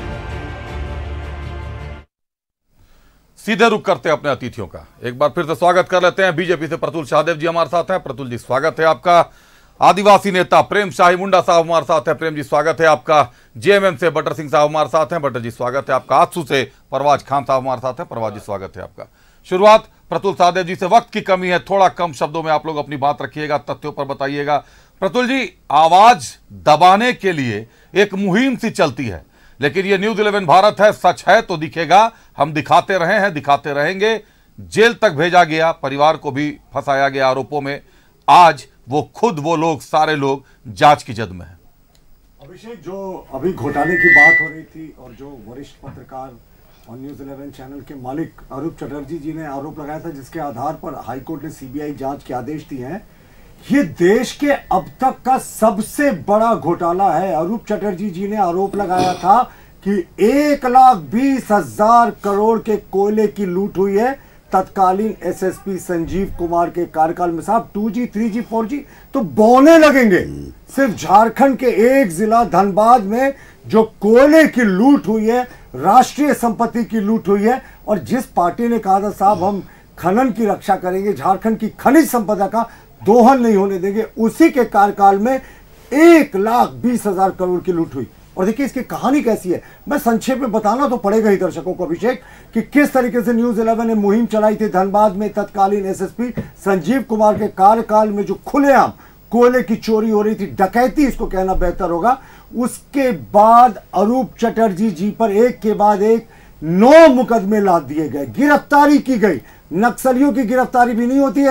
सीधे रुख करते हैं अपने अतिथियों का। एक बार फिर से स्वागत कर लेते हैं। बीजेपी से प्रतुल शाहदेव जी हमारे साथ हैं। प्रतुल जी, स्वागत है आपका। आदिवासी नेता प्रेम शाही मुंडा साहब हमारे साथ हैं। प्रेम जी स्वागत है आपका। जेएमएम से बटर सिंह साहब हमारे साथ हैं। बटर जी स्वागत है आपका। आजसू से परवाज खान साहब हमारे साथ हैं। परवाज जी स्वागत है आपका। शुरुआत प्रतुल साहदेव जी से। वक्त की कमी है, थोड़ा कम शब्दों में आप लोग अपनी बात रखिएगा, तथ्यों पर बताइएगा। प्रतुल जी, आवाज दबाने के लिए एक मुहिम सी चलती है, लेकिन ये न्यूज़ 11 भारत है, सच है तो दिखेगा। हम दिखाते रहे हैं, दिखाते रहेंगे। जेल तक भेजा गया, परिवार को भी फंसाया गया आरोपों में। आज वो लोग सारे लोग जांच की जद में है। अभिषेक, जो अभी घोटाले की बात हो रही थी और जो वरिष्ठ पत्रकार और न्यूज़ 11 चैनल के मालिक अरूप चटर्जी जी ने आरोप लगाया था, जिसके आधार पर हाईकोर्ट ने सीबीआई जांच के आदेश दिए हैं, ये देश के अब तक का सबसे बड़ा घोटाला है। अरूप चटर्जी जी ने आरोप लगाया था कि 1,20,000 करोड़ के कोयले की लूट हुई है तत्कालीन एसएसपी संजीव कुमार के कार्यकाल में। साहब 2G 3G 4G तो बौने लगेंगे। सिर्फ झारखंड के एक जिला धनबाद में जो कोयले की लूट हुई है, राष्ट्रीय संपत्ति की लूट हुई है, और जिस पार्टी ने कहा था साहब हम खनन की रक्षा करेंगे, झारखंड की खनिज संपदा का दोहन नहीं होने देंगे, उसी के कार्यकाल में 1,20,000 करोड़ की लूट हुई। और देखिए इसकी कहानी कैसी है, मैं संक्षेप में बताना तो पड़ेगा ही दर्शकों को अभिषेक, कि किस तरीके से न्यूज़ 11 ने मुहिम चलाई थी धनबाद में तत्कालीन एसएसपी संजीव कुमार के कार्यकाल में, जो खुलेआम कोयले की चोरी हो रही थी, डकैती इसको कहना बेहतर होगा। उसके बाद अरूप चटर्जी जी पर एक के बाद एक 9 मुकदमे लाद दिए गए, गिरफ्तारी की गई। नक्सलियों की गिरफ्तारी भी नहीं होती है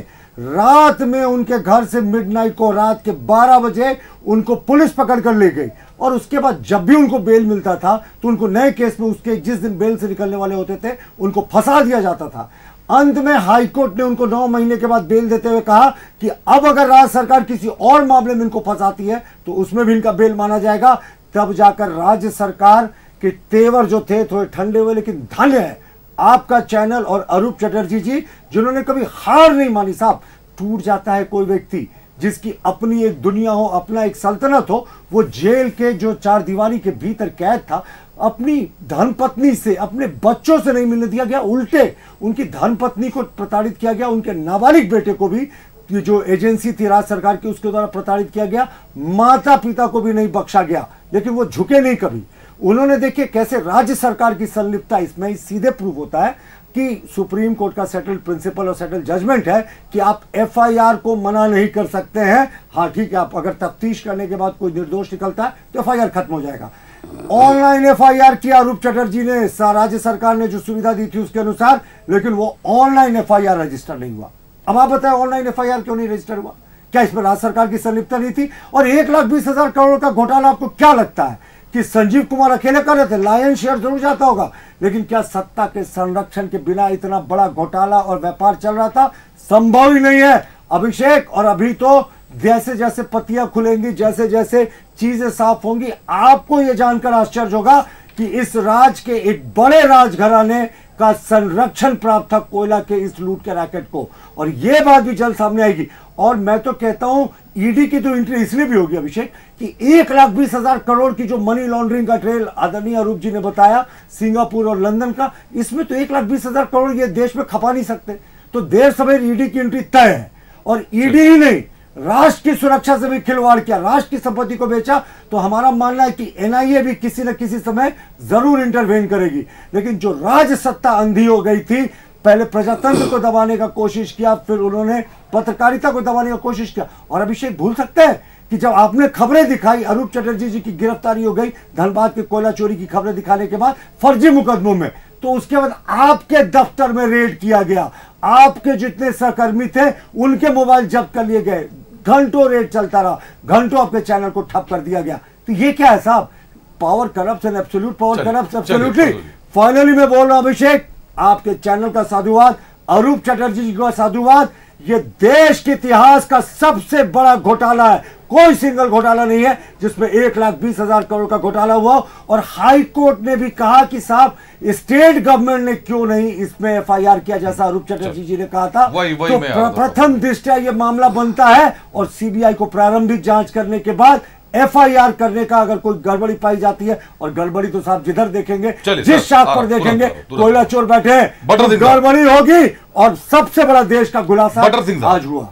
रात में उनके घर से मिडनाइट को, रात के 12 बजे उनको पुलिस पकड़ कर ले गई, और उसके बाद जब भी उनको बेल मिलता था तो उनको नए केस में, उसके जिस दिन बेल से निकलने वाले होते थे, उनको फंसा दिया जाता था। अंत में हाईकोर्ट ने उनको 9 महीने के बाद बेल देते हुए कहा कि अब अगर राज्य सरकार किसी और मामले में इनको फंसाती है तो उसमें भी इनका बेल माना जाएगा। तब जाकर राज्य सरकार के तेवर जो थे थोड़े ठंडे हुए, लेकिन धन्य है आपका चैनल और अरूप चटर्जी जी, जिन्होंने कभी हार नहीं मानी। साहब, टूट जाता है कोई व्यक्ति जिसकी अपनी एक दुनिया हो, अपना एक सल्तनत हो। वो जेल के जो 4 दीवारी के भीतर कैद था, अपनी धर्मपत्नी से, अपने बच्चों से नहीं मिलने दिया गया, उल्टे उनकी धर्मपत्नी को प्रताड़ित किया गया, उनके नाबालिग बेटे को भी जो एजेंसी थी राज्य सरकार की उसके द्वारा प्रताड़ित किया गया, माता पिता को भी नहीं बख्शा गया, लेकिन वो झुके नहीं कभी। उन्होंने देखिए कैसे राज्य सरकार की संलिप्तता इसमें सीधे प्रूव होता है कि सुप्रीम कोर्ट का सेटल्ड प्रिंसिपल और सेटल्ड जजमेंट है कि आप एफआईआर को मना नहीं कर सकते हैं। हाँ ठीक है, आप अगर तफ्तीश करने के बाद कोई निर्दोष निकलता है तो एफआईआर खत्म हो जाएगा। ऑनलाइन एफआईआर किया अरूप चटर्जी ने, राज्य सरकार ने जो सुविधा दी थी उसके अनुसार, लेकिन वो ऑनलाइन एफआईआर रजिस्टर नहीं हुआ। अब आप बताएं ऑनलाइन एफआईआर क्यों नहीं रजिस्टर हुआ? क्या इसमें राज्य सरकार की संलिप्तता नहीं थी? और 1,20,000 करोड़ का घोटाला आपको क्या लगता है कि संजीव कुमार अकेले कर रहे थे? लायन शेयर जरूर जाता होगा, लेकिन क्या सत्ता के संरक्षण के बिना इतना बड़ा घोटाला और व्यापार चल रहा था? संभव ही नहीं है अभिषेक। और अभी तो जैसे जैसे पत्तियां खुलेंगी, जैसे जैसे चीजें साफ होंगी, आपको यह जानकर आश्चर्य होगा कि इस राज के एक बड़े राजघराने का संरक्षण प्राप्त था कोयला के इस लूट के रैकेट को, और यह बात भी जल्द सामने आएगी। और मैं तो कहता हूं ईडी की तो एंट्री इसलिए भी होगी अभिषेक कि 1,20,000 करोड़ की जो मनी लॉन्ड्रिंग का ट्रेल आदरणीय अरूप जी ने बताया सिंगापुर और लंदन का, इसमें तो 1,20,000 करोड़ ये देश में खपा नहीं सकते। तो देर सवेर ईडी की एंट्री तय है, और ईडी ही नहीं, राष्ट्र की सुरक्षा से भी खिलवाड़ किया, राष्ट्र की संपत्ति को बेचा। तो हमारा मानना है कि एनआईए भी किसी न किसी समय जरूर इंटरवेन करेगी। लेकिन जो राज सत्ता अंधी हो गई थी, पहले प्रजातंत्र को दबाने का कोशिश किया, फिर उन्होंने पत्रकारिता को दबाने का कोशिश किया। और अभिषेक भूल सकते हैं कि जब आपने खबरें दिखाई, अरूप चटर्जी जी की गिरफ्तारी हो गई धनबाद के कोयला चोरी की खबरें दिखाने के बाद फर्जी मुकदमों में, तो उसके बाद आपके दफ्तर में रेड किया गया, आपके जितने सहकर्मी थे उनके मोबाइल जब्त कर लिए गए, घंटों रेड चलता रहा, घंटों आपके चैनल को ठप कर दिया गया। तो ये क्या है साहब? Power corrupts and absolute power corrupts absolutely. Finally मैं बोल रहा हूं अभिषेक, आपके चैनल का साधुवाद, अरूप चटर्जी जी का साधुवाद। ये देश के इतिहास का सबसे बड़ा घोटाला है, कोई सिंगल घोटाला नहीं है जिसमें 1,20,000 करोड़ का घोटाला हुआ। और हाई कोर्ट ने भी कहा कि साहब स्टेट गवर्नमेंट ने क्यों नहीं इसमें एफआईआर किया, जैसा अरूप चटर्जी जी ने कहा था। तो प्रथम दृष्टया ये मामला बनता है, और सीबीआई को प्रारंभिक जांच करने के बाद एफआईआर करने का अगर कोई गड़बड़ी पाई जाती है, और गड़बड़ी तो साहब जिधर देखेंगे, जिस शाख पर देखेंगे कोयला चोर बैठे हैं, गड़बड़ी होगी। और सबसे बड़ा देश का खुलासा आज हुआ।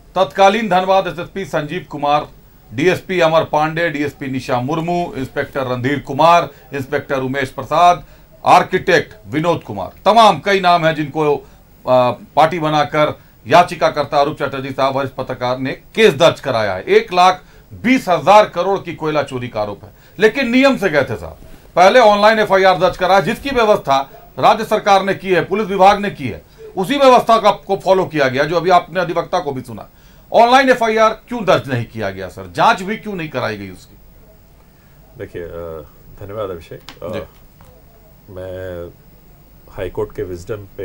तत्कालीन Dhanbad SSP Sanjeev Kumar, DSP Amar Pandey, DSP Nisha Murmu, inspector Randhir Kumar, inspector Umesh Prasad, architect Vinod Kumar, तमाम कई नाम हैं जिनको पार्टी बनाकर याचिकाकर्ता अरूप चटर्जी साहब वरिष्ठ पत्रकार ने केस दर्ज कराया है। 1,20,000 करोड़ की कोयला चोरी का आरोप है, लेकिन नियम से गए थे साहब। पहले ऑनलाइन एफआईआर दर्ज करा, जिसकी व्यवस्था राज्य सरकार ने की है, पुलिस विभाग ने की है, उसी व्यवस्था को फॉलो किया गया जो अभी आपने अधिवक्ता को भी सुना। ऑनलाइन एफआईआर क्यों दर्ज नहीं किया गया सर? जांच भी क्यों नहीं कराई गई उसकी? देखिए, धन्यवाद अभिषेक। मैं हाईकोर्ट के विजडम पे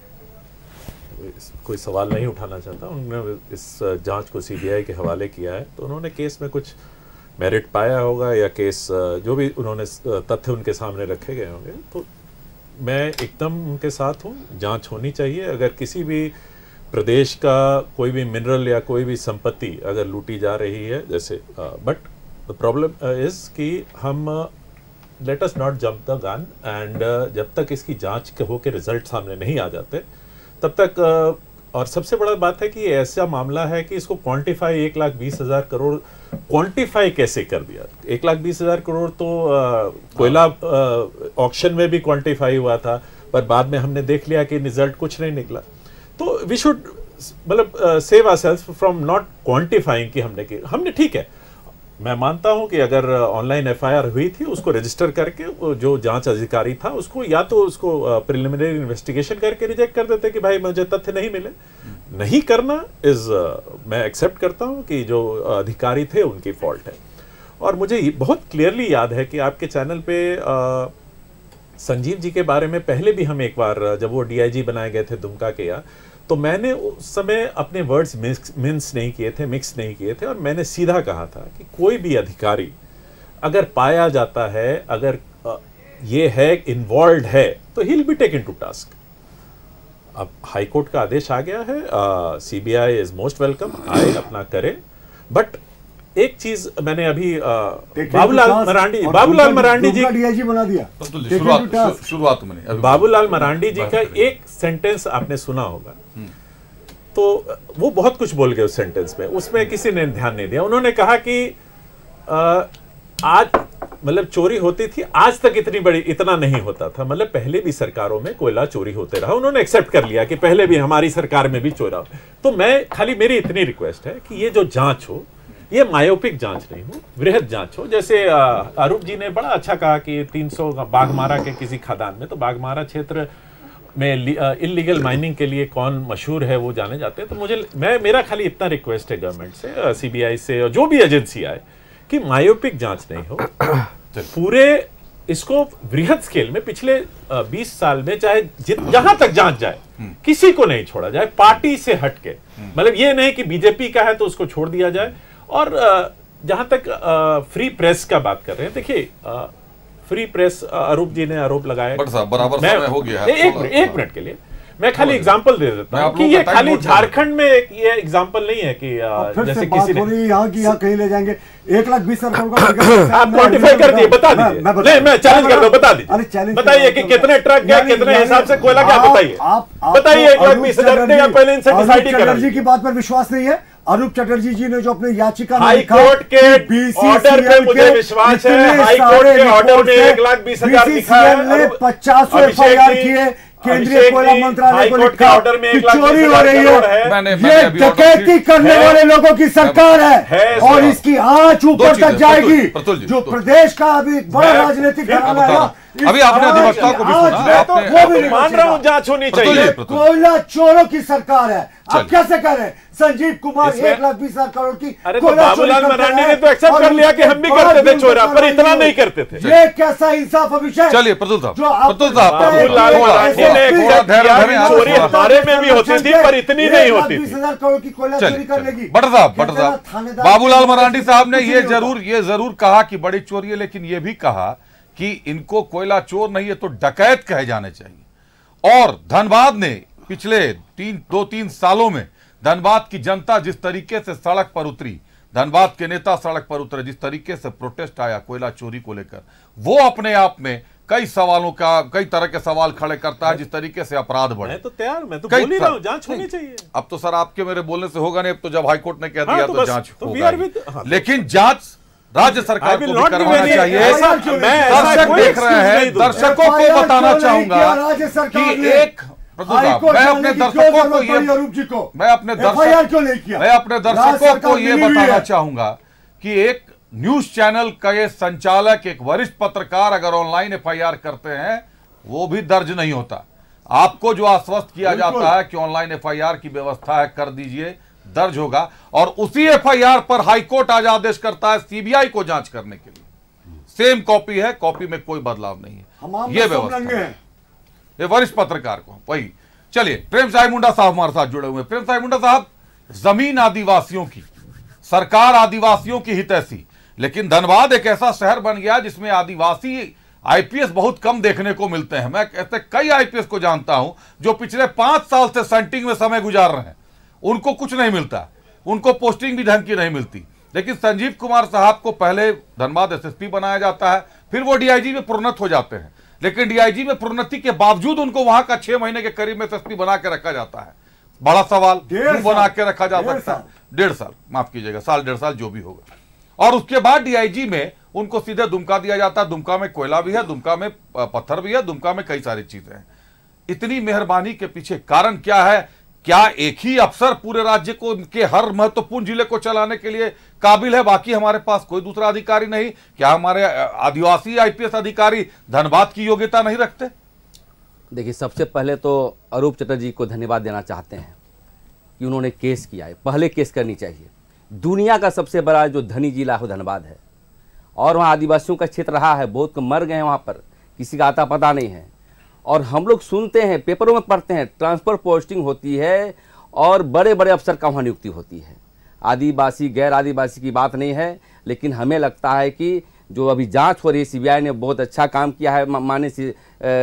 कोई सवाल नहीं उठाना चाहता। उन्होंने इस जांच को सीबीआई के हवाले किया है, तो उन्होंने केस में कुछ मेरिट पाया होगा या केस जो भी उन्होंने तथ्य उनके सामने रखे गए होंगे, तो मैं एकदम उनके साथ हूँ। जांच होनी चाहिए। अगर किसी भी प्रदेश का कोई भी मिनरल या कोई भी संपत्ति अगर लूटी जा रही है, जैसे बट द प्रॉब्लम इज कि हम let us not jump the gun, and जब तक इसकी जांच होकर रिजल्ट सामने नहीं आ जाते तब तक और सबसे बड़ा बात है कि ये ऐसा मामला है कि इसको क्वांटिफाई 1,20,000 करोड़ क्वांटिफाई कैसे कर दिया। 1,20,000 करोड़ तो कोयला ऑक्शन में भी क्वांटिफाई हुआ था, पर बाद में हमने देख लिया कि रिजल्ट कुछ नहीं निकला। तो वी शुड मतलब save ourselves from not quantifying कि हमने ठीक है, मैं मानता हूं कि अगर ऑनलाइन एफआईआर हुई थी उसको रजिस्टर करके जो जांच अधिकारी था उसको या तो उसको प्रिलिमिनरी इन्वेस्टिगेशन करके रिजेक्ट कर देते कि भाई मुझे तथ्य नहीं मिले। नहीं करना इज मैं एक्सेप्ट करता हूं कि जो अधिकारी थे उनकी फॉल्ट है। और मुझे बहुत क्लियरली याद है कि आपके चैनल पे संजीव जी के बारे में पहले भी हम एक बार जब वो डीआईजी बनाए गए थे दुमका के यहाँ, तो मैंने उस समय अपने वर्ड्स मिक्स नहीं किए थे और मैंने सीधा कहा था कि कोई भी अधिकारी अगर पाया जाता है, अगर ये है इन्वॉल्व है, तो he will be taken to task. अब हाई कोर्ट का आदेश आ गया है, सीबीआई इज मोस्ट वेलकम, आए अपना करे। बट एक चीज मैंने अभी बाबूलाल मरांडी जी डीआईजी बना दिया, शुरुआत में बाबूलाल मरांडी जी का एक सेंटेंस आपने सुना होगा, तो वो बहुत कुछ बोल गए उस सेंटेंस में, उसमें किसी ने ध्यान नहीं दिया। उन्होंने कहा कि आज मतलब चोरी होती थी, आज तक इतना नहीं होता था, मतलब पहले भी सरकारों में कोयला चोरी होते रहा। उन्होंने एक्सेप्ट कर लिया कि पहले भी हमारी सरकार में भी चोरा। तो मैं खाली मेरी इतनी रिक्वेस्ट है कि ये जो जांच हो, ये मायोपिक जांच नहीं हो, वृहद जांच हो। जैसे अरूप जी ने बड़ा अच्छा कहा कि 300 बाघमारा के किसी खदान में, तो बाघमारा क्षेत्र में इलीगल माइनिंग के लिए कौन मशहूर है वो जाने जाते हैं। तो मेरा खाली इतना रिक्वेस्ट है गवर्नमेंट से, सीबीआई से, और जो भी एजेंसी आए, कि मायोपिक जांच नहीं हो, पूरे इसको वृहद स्केल में पिछले 20 साल में चाहे जहां तक जांच जाए, किसी को नहीं छोड़ा जाए, पार्टी से हटके। मतलब ये नहीं कि बीजेपी का है तो उसको छोड़ दिया जाए। और जहां तक फ्री प्रेस का बात कर रहे हैं, देखिए फ्री प्रेस अरूप जी ने आरोप लगाया, बराबर समय हो गया है। एक मिनट के लिए मैं खाली एग्जांपल दे देता हूं कि ये खाली झारखंड में ये एग्जांपल नहीं है कि जैसे किसी ने यहाँ की यहाँ कहीं ले जाएंगे 1,20,000 करोड़ का आप क्वांटिफाई कर दिए, बता दीजिए। नहीं, मैं चैलेंज कर दूं, बता दीजिए, बताइए कि कितने ट्रक गए, कितने हिसाब से कोयला क्या, बताइए बताइए। 1,20,000 या पहले इनसे डिसाइड करा। जी की बात पर विश्वास नहीं है। अरूप चटर्जी जी ने जो अपने याचिका में हाई कोर्ट के ऑर्डर पे मुझे विश्वास है, हाई कोर्ट के ऑर्डर में 1,20,000 लिखा है, 50 एफआईआर किए, केंद्रीय कोयला मंत्रालय को लिखा कि चोरी हो रही है। ये डकैती करने वाले लोगों की सरकार है और इसकी आंच ऊपर तक जाएगी। जो प्रदेश का अभी बड़ा राजनीतिक घराना है, अभी आपने अधिवक्ता को भी सुना, वो भी मान रहा हूं जांच होनी चाहिए। कोयला चोरों की सरकार है। आप कैसे कह रहे हैं संजीव कुमार 1,20,000 करोड़ की? अरे तो बाबूलाल मरांडी ने तो एक्सेप्ट कर लिया कि हम भी करते थे चोरा, पर इतना नहीं करते थे। ये कैसा इंसाफ अभिषेक? चलिए प्रतुल साहब, बाबूलाल मरांडी ने एक्सेप्ट किया चोरी हमारे में भी होती थी, पर इतनी नहीं होती थी। 20,000 करोड़ की कोयला चोरी करने की बट साहब बाबूलाल मरांडी साहब ने ये जरूर कहा कि बड़ी चोरी है, लेकिन ये भी कहा कि इनको कोयला चोर नहीं है तो डकैत कहे जाने चाहिए। और धनबाद ने पिछले 2-3 सालों में धनबाद की जनता जिस तरीके से सड़क पर उतरी, धनबाद के नेता सड़क पर उतरे, जिस तरीके से प्रोटेस्ट आया कोयला चोरी को लेकर, वो अपने आप में कई सवालों का, कई तरह के सवाल खड़े करता है जिस तरीके से अपराध बढ़े। मैं तो तैयार, मैं तो कई बोल ही रहा हूं, जांच होनी चाहिए। अब तो सर आपके मेरे बोलने से होगा नहीं, अब तो जब हाईकोर्ट ने कह दिया तो जांच तो होगा। लेकिन जांच राज्य सरकार को भी करवाना चाहिए। दर्शक देख रहे हैं, दर्शकों को बताना चाहूंगा कि एक मैं अपने दर्शकों को ये बताना चाहूंगा कि एक न्यूज चैनल का ये संचालक, एक वरिष्ठ पत्रकार अगर ऑनलाइन एफआईआर करते हैं वो भी दर्ज नहीं होता। आपको जो आश्वस्त किया जाता है कि ऑनलाइन एफआईआर की व्यवस्था है, कर दीजिए, दर्ज होगा, और उसी एफआईआर पर हाईकोर्ट आज आदेश करता है सीबीआई को जांच करने के लिए। सेम कॉपी है, कॉपी में कोई बदलाव नहीं है, ये व्यवस्था है। ये वरिष्ठ पत्रकार को वही। चलिए, प्रेम साहिब मुंडा साहब हमारे साथ जुड़े हुए। प्रेम साहिब मुंडा साहब, जमीन आदिवासियों की, सरकार आदिवासियों की हितैषी, लेकिन धनबाद एक ऐसा शहर बन गया जिसमें आदिवासी आईपीएस बहुत कम देखने को मिलते हैं। मैं ऐसे कई आईपीएस को जानता हूं जो पिछले 5 साल से सेंटिंग में समय गुजार रहे हैं, उनको कुछ नहीं मिलता, उनको पोस्टिंग भी ढंग की नहीं मिलती। लेकिन संजीव कुमार साहब को पहले धनबाद एसएसपी बनाया जाता है, फिर वो डीआईजी में प्रोन्नत हो जाते हैं, लेकिन डीआईजी में प्रोन्नति के बावजूद उनको वहां का 6 महीने के करीब में एसएसपी बना के रखा जाता है। बड़ा सवाल, क्यों बना के रखा जा सकता है? 1.5 साल, माफ कीजिएगा, साल 1.5 साल जो भी होगा। और उसके बाद डीआईजी में उनको सीधे दुमका दिया जाता है। दुमका में कोयला भी है, दुमका में पत्थर भी है, दुमका में कई सारी चीजें हैं। इतनी मेहरबानी के पीछे कारण क्या है? क्या एक ही अफसर पूरे राज्य को, के हर महत्वपूर्ण जिले को चलाने के लिए काबिल है, बाकी हमारे पास कोई दूसरा अधिकारी नहीं? क्या हमारे आदिवासी आईपीएस अधिकारी धनबाद की योग्यता नहीं रखते? देखिए, सबसे पहले तो अरूप चटर्जी को धन्यवाद देना चाहते हैं कि उन्होंने केस किया है। पहले केस करनी चाहिए। दुनिया का सबसे बड़ा जो धनी जिला है धनबाद है, और वहाँ आदिवासियों का क्षेत्र रहा है, बहुत मर गए हैं वहाँ पर, किसी का आता पता नहीं है। और हम लोग सुनते हैं, पेपरों में पढ़ते हैं, ट्रांसफर पोस्टिंग होती है और बड़े बड़े अफसर का वहाँ नियुक्ति होती है। आदिवासी गैर आदिवासी की बात नहीं है, लेकिन हमें लगता है कि जो अभी जांच हो रही है, सीबीआई ने बहुत अच्छा काम किया है, माननीय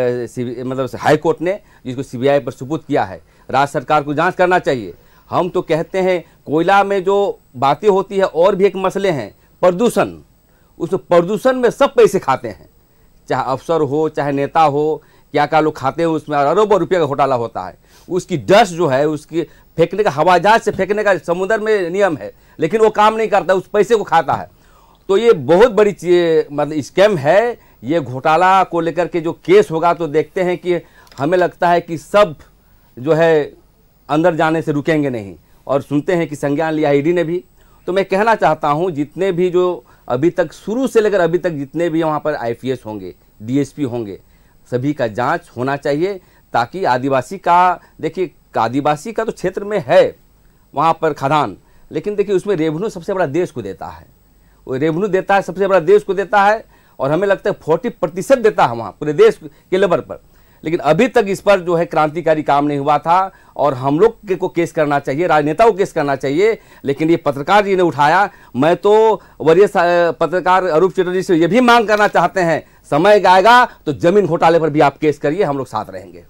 मतलब हाईकोर्ट ने जिसको सीबीआई पर सुपुर्द किया है। राज्य सरकार को जांच करना चाहिए। हम तो कहते हैं कोयला में जो बातें होती है, और भी एक मसले हैं, प्रदूषण। उस प्रदूषण में सब पैसे खाते हैं, चाहे अफसर हो चाहे नेता हो, क्या क्या लोग खाते हैं, उसमें अरबों रुपये का घोटाला होता है। उसकी डस्ट जो है, उसकी फेंकने का, हवाई जहाज से फेंकने का समुद्र में नियम है, लेकिन वो काम नहीं करता, उस पैसे को खाता है। तो ये बहुत बड़ी मतलब स्कैम है। ये घोटाला को लेकर के जो केस होगा तो देखते हैं कि हमें लगता है कि सब जो है अंदर जाने से रुकेंगे नहीं। और सुनते हैं कि संज्ञान लिया ईडी ने भी। तो मैं कहना चाहता हूँ, जितने भी जो अभी तक शुरू से लेकर अभी तक जितने भी वहाँ पर आईपीएस होंगे, डीएसपी होंगे, सभी का जांच होना चाहिए, ताकि आदिवासी का, देखिए आदिवासी का तो क्षेत्र में है वहाँ पर खदान, लेकिन देखिए उसमें रेवेन्यू सबसे बड़ा देश को देता है। वो रेवेन्यू देता है, सबसे बड़ा देश को देता है, और हमें लगता है 40% देता है वहाँ पूरे देश के लेवल पर। लेकिन अभी तक इस पर जो है क्रांतिकारी काम नहीं हुआ था, और हम लोग को केस करना चाहिए, राजनेताओं को केस करना चाहिए। लेकिन ये पत्रकार जी ने उठाया। मैं तो वरीय पत्रकार अरूप चटर्जी से ये भी मांग करना चाहते हैं, समय आएगा तो जमीन घोटाले पर भी आप केस करिए, हम लोग साथ रहेंगे।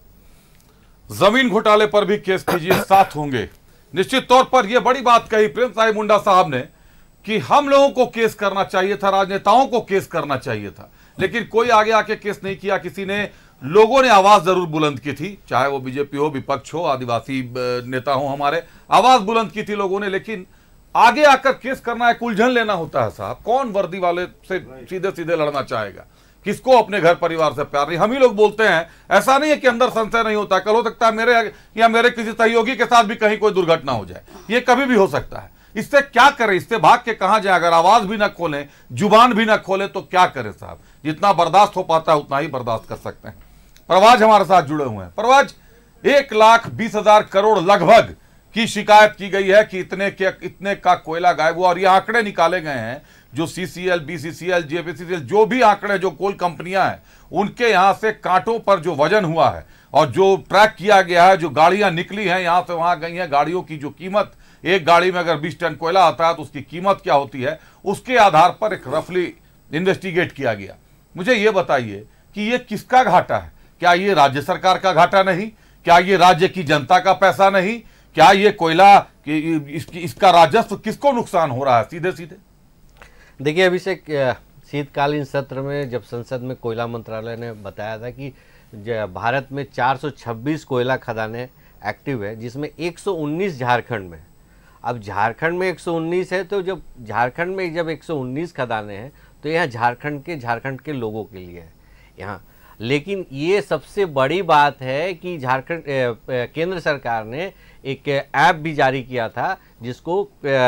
जमीन घोटाले पर भी केस कीजिए, साथ होंगे। निश्चित तौर पर यह बड़ी बात कही प्रेम साहिब मुंडा साहब ने कि हम लोगों को केस करना चाहिए था, राजनेताओं को केस करना चाहिए था, लेकिन कोई आगे आके केस नहीं किया किसी ने। लोगों ने आवाज जरूर बुलंद की थी, चाहे वो बीजेपी हो, विपक्ष हो, आदिवासी नेता हो, हमारे आवाज बुलंद की थी लोगों ने, लेकिन आगे आकर केस करना एक उलझन लेना होता है साहब। कौन वर्दी वाले से सीधे सीधे लड़ना चाहेगा? किसको अपने घर परिवार से प्यार नहीं? हम ही लोग बोलते हैं, ऐसा नहीं है कि अंदर संशय नहीं होता। कल हो सकता है मेरे या मेरे किसी सहयोगी के साथ भी कहीं कोई दुर्घटना हो जाए, ये कभी भी हो सकता है। इससे क्या करें? इससे भाग के कहां जाए? अगर आवाज भी ना खोलें, जुबान भी ना खोलें, तो क्या करें साहब? जितना बर्दाश्त हो पाता है उतना ही बर्दाश्त कर सकते हैं। प्रवाज हमारे साथ जुड़े हुए हैं। प्रवाज, 1,20,000 करोड़ लगभग की शिकायत की गई है कि इतने का कोयला गायब हुआ, और ये आंकड़े निकाले गए हैं जो सीसीएल, बीसीसीएल, जेपीसीसीएल, जो भी आंकड़े, जो कोल कंपनियां हैं, उनके यहां से कांटों पर जो वजन हुआ है और जो ट्रैक किया गया है, जो गाड़ियां निकली हैं यहां से वहां गई हैं, गाड़ियों की जो कीमत, एक गाड़ी में अगर 20 टन कोयला आता है तो उसकी कीमत क्या होती है, उसके आधार पर एक रफली इन्वेस्टिगेट किया गया। मुझे ये बताइए कि ये किसका घाटा है? क्या ये राज्य सरकार का घाटा नहीं? क्या ये राज्य की जनता का पैसा नहीं? क्या ये कोयला इसका राजस्व किसको नुकसान हो रहा है सीधे सीधे? देखिए अभिषेक, शीतकालीन सत्र में जब संसद में कोयला मंत्रालय ने बताया था कि भारत में 426 कोयला खदानें एक्टिव है, जिसमें 119 झारखंड में। अब झारखंड में 119 है, तो जब झारखंड में जब 119 खदानें हैं तो यहाँ झारखंड के लोगों के लिए है यहाँ। लेकिन ये सबसे बड़ी बात है कि झारखंड केंद्र सरकार ने एक ऐप भी जारी किया था जिसको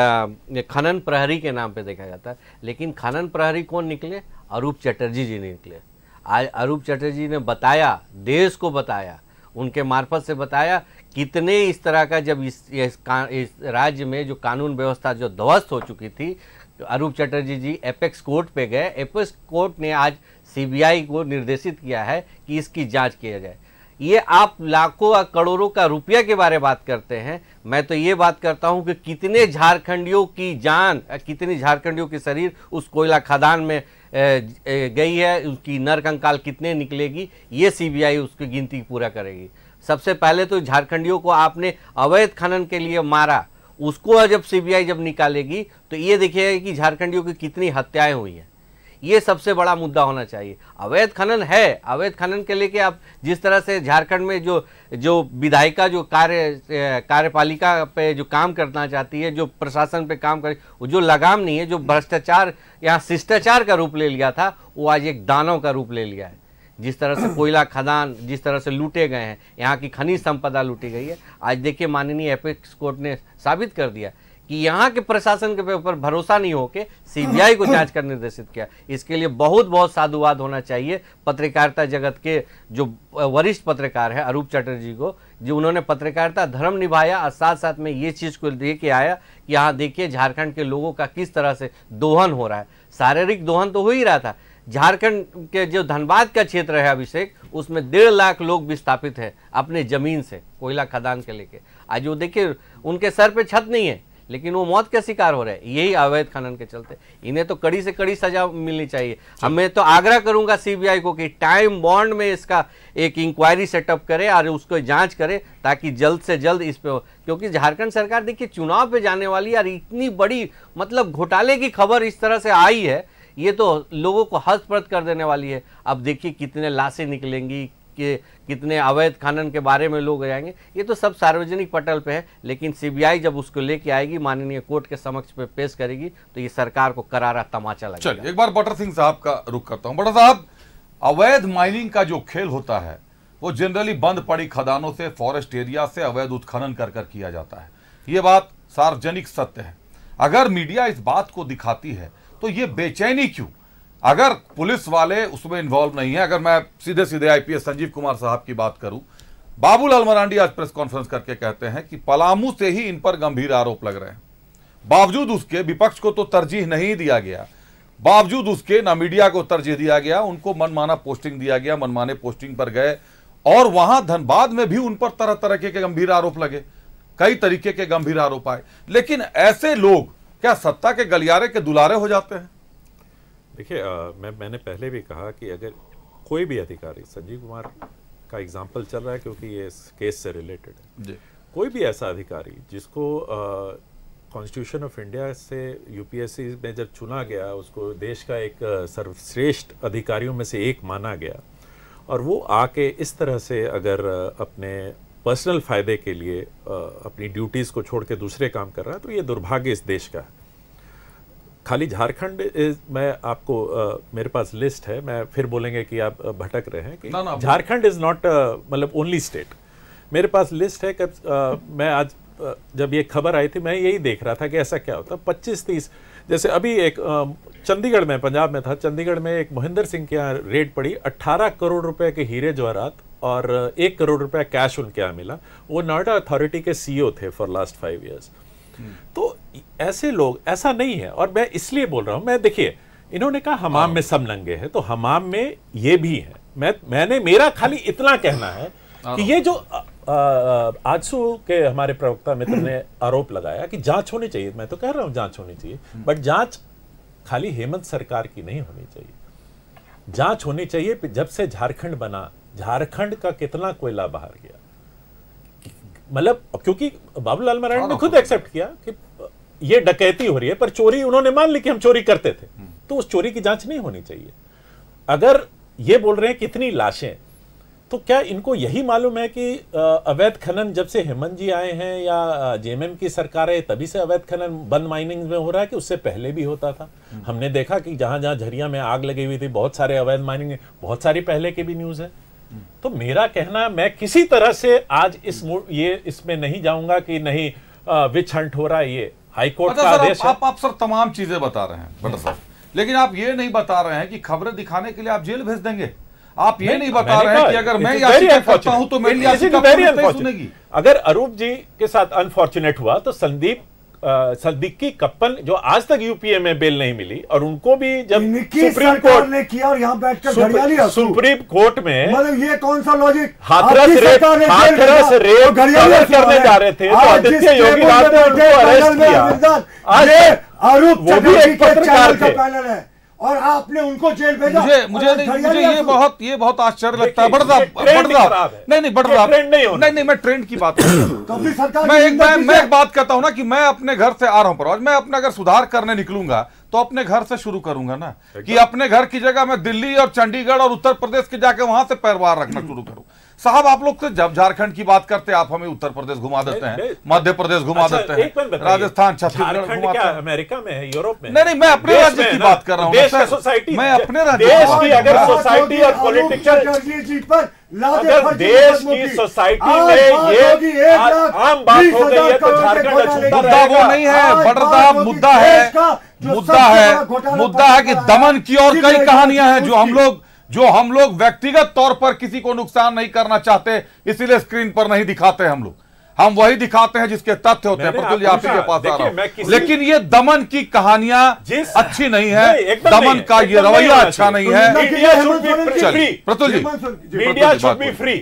खनन प्रहरी के नाम पे देखा जाता है। लेकिन खनन प्रहरी कौन निकले? अरूप चटर्जी जी निकले। आज अरूप चटर्जी ने बताया, देश को बताया, उनके मार्फत से बताया कितने इस तरह का, जब इस राज्य में जो कानून व्यवस्था जो ध्वस्त हो चुकी थी, अरूप चटर्जी जी एपेक्स कोर्ट पे गए। एपेक्स कोर्ट ने आज सीबीआई को निर्देशित किया है कि इसकी जांच किया जाए। ये आप लाखों और करोड़ों का रुपया के बारे में बात करते हैं, मैं तो ये बात करता हूं कि कितने झारखंडियों की जान, कितने झारखंडियों के शरीर उस कोयला खदान में गई है, उसकी नरकंकाल कितने निकलेगी, ये सीबीआई उसकी गिनती पूरा करेगी। सबसे पहले तो झारखंडियों को आपने अवैध खनन के लिए मारा, उसको जब सीबीआई जब निकालेगी तो ये देखिएगा कि झारखंडियों की कितनी हत्याएं हुई हैं। ये सबसे बड़ा मुद्दा होना चाहिए। अवैध खनन है, अवैध खनन के लेके आप जिस तरह से झारखंड में जो विधायिका जो कार्यपालिका पे जो काम करना चाहती है, जो प्रशासन पे काम करे, वो जो लगाम नहीं है, जो भ्रष्टाचार या शिष्टाचार का रूप ले लिया था, वो आज एक दानव का रूप ले लिया है। जिस तरह से कोयला खदान जिस तरह से लूटे गए हैं, यहाँ की खनिज संपदा लूटी गई है। आज देखिए माननीय एपेक्स कोर्ट ने साबित कर दिया कि यहाँ के प्रशासन के ऊपर भरोसा नहीं होके सीबीआई को जांच कर निर्देशित किया। इसके लिए बहुत बहुत साधुवाद होना चाहिए पत्रकारिता जगत के जो वरिष्ठ पत्रकार है अरूप चटर्जी को, जो उन्होंने पत्रकारिता धर्म निभाया और साथ साथ में ये चीज़ को लेके आया कि यहाँ देखिए झारखंड के लोगों का किस तरह से दोहन हो रहा है। शारीरिक दोहन तो हो ही रहा था। झारखंड के जो धनबाद का क्षेत्र है अभिषेक, उसमें 1.5 लाख लोग विस्थापित है अपने जमीन से कोयला खदान के लेके। आज वो देखिए उनके सर पे छत नहीं है, लेकिन वो मौत का शिकार हो रहे हैं यही अवैध खनन के चलते। इन्हें तो कड़ी से कड़ी सजा मिलनी चाहिए। मैं तो आग्रह करूंगा सीबीआई को कि टाइम बॉन्ड में इसका एक इंक्वायरी सेटअप करे और उसको जांच करे, ताकि जल्द से जल्द इस पे हो। क्योंकि झारखंड सरकार देखिए चुनाव पे जाने वाली और इतनी बड़ी मतलब घोटाले की खबर इस तरह से आई है, ये तो लोगों को हस्तप्रद कर देने वाली है। अब देखिए कितने लाशें निकलेंगी, कि कितने अवैध खनन के बारे में लोग जाएंगे, ये तो सब सार्वजनिक पटल पे है। लेकिन सीबीआई जब उसको लेके आएगी, माननीय कोर्ट के समक्ष पे पेश करेगी, तो ये सरकार को करारा तमाचा लगेगा। चलिए एक बार बटर सिंह साहब का रुख करता हूं। बटर साहब, अवैध माइनिंग का जो खेल होता है वो जनरली बंद पड़ी खदानों से, फॉरेस्ट एरिया से अवैध उत्खनन कर किया जाता है। ये बात सार्वजनिक सत्य है। अगर मीडिया इस बात को दिखाती है तो ये बेचैनी क्यों? अगर पुलिस वाले उसमें इन्वॉल्व नहीं है, अगर मैं सीधे सीधे आईपीएस संजीव कुमार साहब की बात करूं, बाबूलाल मरांडी आज प्रेस कॉन्फ्रेंस करके कहते हैं कि पलामू से ही इन पर गंभीर आरोप लग रहे हैं। बावजूद उसके विपक्ष को तो तरजीह नहीं दिया गया, बावजूद उसके ना मीडिया को तरजीह दिया गया, उनको मनमाना पोस्टिंग दिया गया, मनमाने पोस्टिंग पर गए और वहां धनबाद में भी उन पर तरह तरह के गंभीर आरोप लगे, कई तरीके के गंभीर आरोप आए। लेकिन ऐसे लोग क्या सत्ता के गलियारे के दुलारे हो जाते हैं? देखिए मैंने पहले भी कहा कि अगर कोई भी अधिकारी, संजीव कुमार का एग्जाम्पल चल रहा है क्योंकि ये इस केस से रिलेटेड है जी, कोई भी ऐसा अधिकारी जिसको कॉन्स्टिट्यूशन ऑफ इंडिया से यूपीएससी में जब चुना गया, उसको देश का एक सर्वश्रेष्ठ अधिकारियों में से एक माना गया, और वो आके इस तरह से अगर अपने पर्सनल फायदे के लिए अपनी ड्यूटीज़ को छोड़ के दूसरे काम कर रहा है, तो ये दुर्भाग्य इस देश का है। खाली झारखंड, मैं आपको मेरे पास लिस्ट है, मैं फिर बोलेंगे कि आप भटक रहे हैं कि झारखंड इज नॉट मतलब ओनली स्टेट। मेरे पास लिस्ट है कि मैं आज जब ये खबर आई थी मैं यही देख रहा था कि ऐसा क्या होता। 25-30 जैसे अभी एक चंडीगढ़ में, पंजाब में था, चंडीगढ़ में एक मोहिंदर सिंह के यहाँ रेड पड़ी, 18 करोड़ रुपए के हीरे जवाहरात और 1 करोड़ रुपया कैश उनके यहाँ मिला। वो नोएडा अथॉरिटी के सीईओ थे फॉर लास्ट 5 years। तो ऐसे लोग, ऐसा नहीं है। और मैं इसलिए बोल रहा हूं, मैं देखिए इन्होंने कहा हमाम में सब नंगे हैं, तो हमाम में ये भी है। मैंने मेरा खाली इतना कहना है कि ये जो आजसू के हमारे प्रवक्ता मित्र ने आरोप लगाया कि जांच होनी चाहिए, मैं तो कह रहा हूं जांच होनी चाहिए, बट जांच खाली हेमंत सरकार की नहीं होनी चाहिए। जांच होनी चाहिए जब से झारखंड बना, झारखंड का कितना कोयला बाहर गया, मतलब क्योंकि बाबूलाल मरांडी ने खुद एक्सेप्ट किया कि ये डकैती हो रही है, पर चोरी उन्होंने मान ली कि हम चोरी करते थे। तो उस चोरी की जांच नहीं होनी चाहिए। अगर ये बोल रहे हैं कितनी लाशें, तो क्या इनको यही मालूम है कि अवैध खनन जब से हेमंत जी आए हैं या जेएमएम की सरकार है तभी से अवैध खनन बंद माइनिंग में हो रहा है, कि उससे पहले भी होता था? हमने देखा कि जहां जहां झरिया में आग लगी हुई थी, बहुत सारे अवैध माइनिंग, बहुत सारी पहले के भी न्यूज है। तो मेरा कहना, मैं किसी तरह से आज इसमें नहीं जाऊंगा कि नहीं विच हंट हो रहा है, ये हाईकोर्ट का आदेश है। आप सर तमाम चीजें बता रहे हैं बड़ा साहब, लेकिन आप ये नहीं बता रहे हैं कि खबरें दिखाने के लिए आप जेल भेज देंगे। आप ये नहीं बता रहे हैं कि अगर मैं याचिका करता हूं तो मेरी याचिका पुलिस सुनेगी। अगर अरूप जी के साथ अनफॉर्चुनेट हुआ तो सिद्दीकी कप्पन जो आज तक यूपीए में बेल नहीं मिली, और उनको भी जब सुप्रीम कोर्ट ने किया और यहां बैठकर सुप्रीम कोर्ट में, मतलब ये कौन सा लॉजिक, हाथरस रेप करने जा रहे थे तो आदित्य योगीनाथ ने उनको अरेस्ट किया। आज अरूप वो भी एक पत्रकार थे है और आपने उनको जेल भेजा। मुझे ये बहुत आश्चर्य लगता है। नहीं, मैं ट्रेंड की बात कर रहा हूं। मैं एक बात कहता हूं ना कि मैं अपने घर से आ रहा हूं, पर मैं अपने अगर सुधार करने निकलूंगा तो अपने घर से शुरू करूंगा ना, कि अपने घर की जगह मैं दिल्ली और चंडीगढ़ और उत्तर प्रदेश के जाके वहां से पैरवार रखना शुरू करूं। साहब, आप लोग तो जब झारखंड की बात करते हैं, आप हमें उत्तर प्रदेश घुमा देते हैं, मध्य प्रदेश घुमा देते हैं, राजस्थान, छत्तीसगढ़ घुमाते हैं। अमेरिका में है, यूरोप में? नहीं, मैं अपने राज्य की बात कर रहा हूँ। देश की सोसाइटी, मैं अपने राज्य देश की अगर सोसाइटी और पॉलिटिकल, अगर देश की सोसाइटी में ये आम बात हो गई है तो झारखंड अछूता मुद्दा वो नहीं है। बड़ा साहब, मुद्दा है कि दमन की और कई कहानियां हैं जो हम लोग व्यक्तिगत तौर पर किसी को नुकसान नहीं करना चाहते, इसीलिए स्क्रीन पर नहीं दिखाते। हम वही दिखाते हैं जिसके तथ्य होते हैं। प्रतुल जी, आपके पास आ रहा हूं, लेकिन ये दमन की कहानियां अच्छी नहीं है, दमन का ये रवैया अच्छा नहीं है। Pratul ji, media should be free,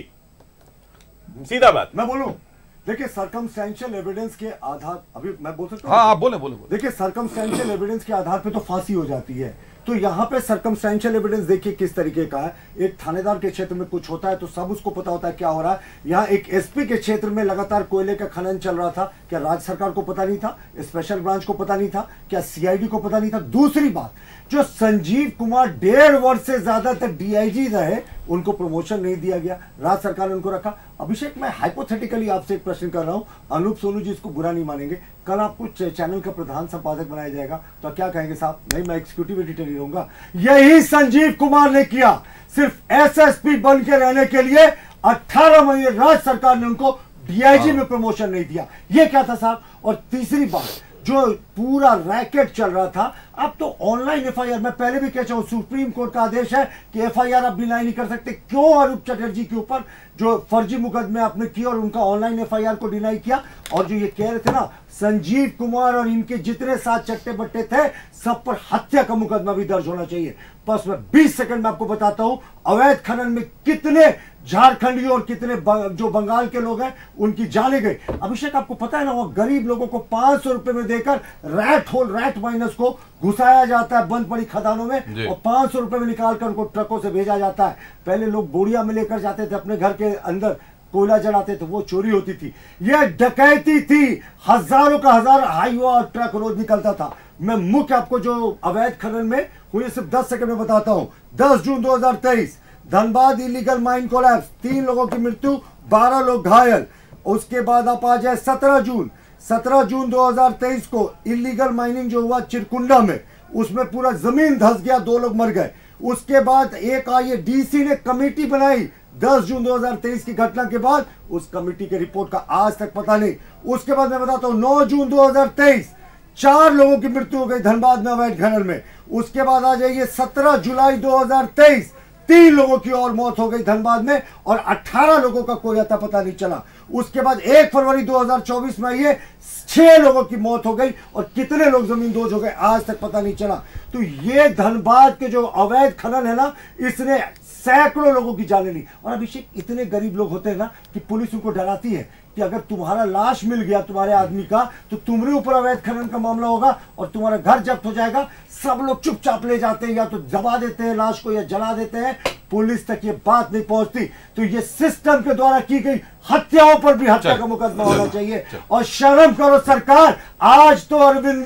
सीधा बात मैं बोलूं। देखिए, सर्कमस्टेंशियल एविडेंस के आधार, अभी मैं बोल सकता हूं? हाँ, बोले। देखिए, सर्कमस्टेंशियल एविडेंस के आधार पे तो फांसी हो जाती है, तो यहाँ पे सर्कमस्टेंशियल एविडेंस देखिए किस तरीके का है। एक थानेदार के क्षेत्र में कुछ होता है तो सब उसको पता होता है क्या हो रहा है। यहाँ एक एसपी के क्षेत्र में लगातार कोयले का खनन चल रहा था, क्या राज्य सरकार को पता नहीं था? स्पेशल ब्रांच को पता नहीं था? क्या सीआईडी को पता नहीं था? दूसरी बात, जो संजीव कुमार 1.5 वर्ष से ज्यादा तक डीआईजी रहे, उनको प्रमोशन नहीं दिया गया, राज्य सरकार ने उनको रखा। अभिषेक, मैं हाइपोथेटिकली आपसे एक प्रश्न कर रहा हूं, अनूप सोनू जी इसको बुरा नहीं मानेंगे, कल आपको चैनल का प्रधान संपादक बनाया जाएगा तो क्या कहेंगे? साहब, नहीं, मैं एग्जीक्यूटिव एडिटर ही रहूंगा। यही संजीव कुमार ने किया, सिर्फ एसएसपी बन के रहने के लिए 18 महीने राज्य सरकार ने उनको डीआईजी में प्रमोशन नहीं दिया। यह क्या था साहब? और तीसरी बात, जो पूरा रैकेट चल रहा था, अब तो ऑनलाइन एफआईआर, मैं पहले भी कह चुका हूं, सुप्रीम कोर्ट का आदेश है कि एफआईआर आप डिनाई नहीं कर सकते। क्यों अरूप चटर्जी के ऊपर जो फर्जी मुकदमे आपने किए और उनका ऑनलाइन एफआईआर को डिनाई किया? और जो ये कह रहे थे ना, संजीव कुमार और इनके जितने साथ चट्टे बट्टे थे, सब पर हत्या का मुकदमा भी दर्ज होना चाहिए। बस मैं 20 सेकंड में आपको बताता हूं अवैध खनन में कितने झारखंडी और कितने जो बंगाल के लोग हैं उनकी जाने गई। अभिषेक, आपको पता है ना, वो गरीब लोगों को 500 रुपए में देकर रैट माइनस को घुसाया जाता है बंद पड़ी खदानों में, और 500 रुपए में निकालकर उनको ट्रकों से भेजा जाता है। पहले लोग बोरिया में लेकर जाते थे, अपने घर के अंदर कोयला जलाते थे, वो चोरी होती थी, यह डकैती थी। हजारों का हजार हाईवा और ट्रक रोज निकलता था। मैं मुख्य आपको जो अवैध खनन में हुई सिर्फ 10 सेकंड में बताता हूं। 10 जून 2023 धनबाद इलीगल माइन कोलैप्स, 3 लोगों की मृत्यु, 12 लोग घायल। उसके बाद आप आ जाए 17 जून 2023 को इलीगल माइनिंग जो हुआ चिरकुंडा में, उसमें पूरा जमीन धंस गया, 2 लोग मर गए। उसके बाद एक आई डीसी ने कमेटी बनाई 10 जून 2023 की घटना के बाद, उस कमेटी के रिपोर्ट का आज तक पता नहीं। उसके बाद मैं बताता हूं 9 जून 2023 4 लोगों की मृत्यु हो गई धनबाद में अवैध खनन में। उसके बाद आ जाइए 17 जुलाई 2023 3 लोगों की और मौत हो गई धनबाद में, और 18 लोगों का कोई अता पता नहीं चला। उसके बाद 1 फरवरी 2024 में ये 6 लोगों की मौत हो गई, और कितने लोग जमींदोज हो गए आज तक पता नहीं चला। तो ये धनबाद के जो अवैध खनन है ना, इसने सैकड़ों लोगों की जाने ली। और अभिषेक, इतने गरीब लोग होते हैं ना कि पुलिस उनको डराती है कि अगर तुम्हारा लाश मिल गया तुम्हारे आदमी का, तो तुम्हारे ऊपर अवैध खनन का मामला होगा और तुम्हारा घर जब्त हो जाएगा। सब लोग चुपचाप ले जाते हैं, या तो दबा देते हैं लाश को या जला देते हैं, पुलिस तक ये बात नहीं पहुंचती। तो ये सिस्टम के द्वारा की गई हत्याओं पर भी हत्या का मुकदमा होना चाहिए। और शर्म करो सरकार, आज तो अरविंदर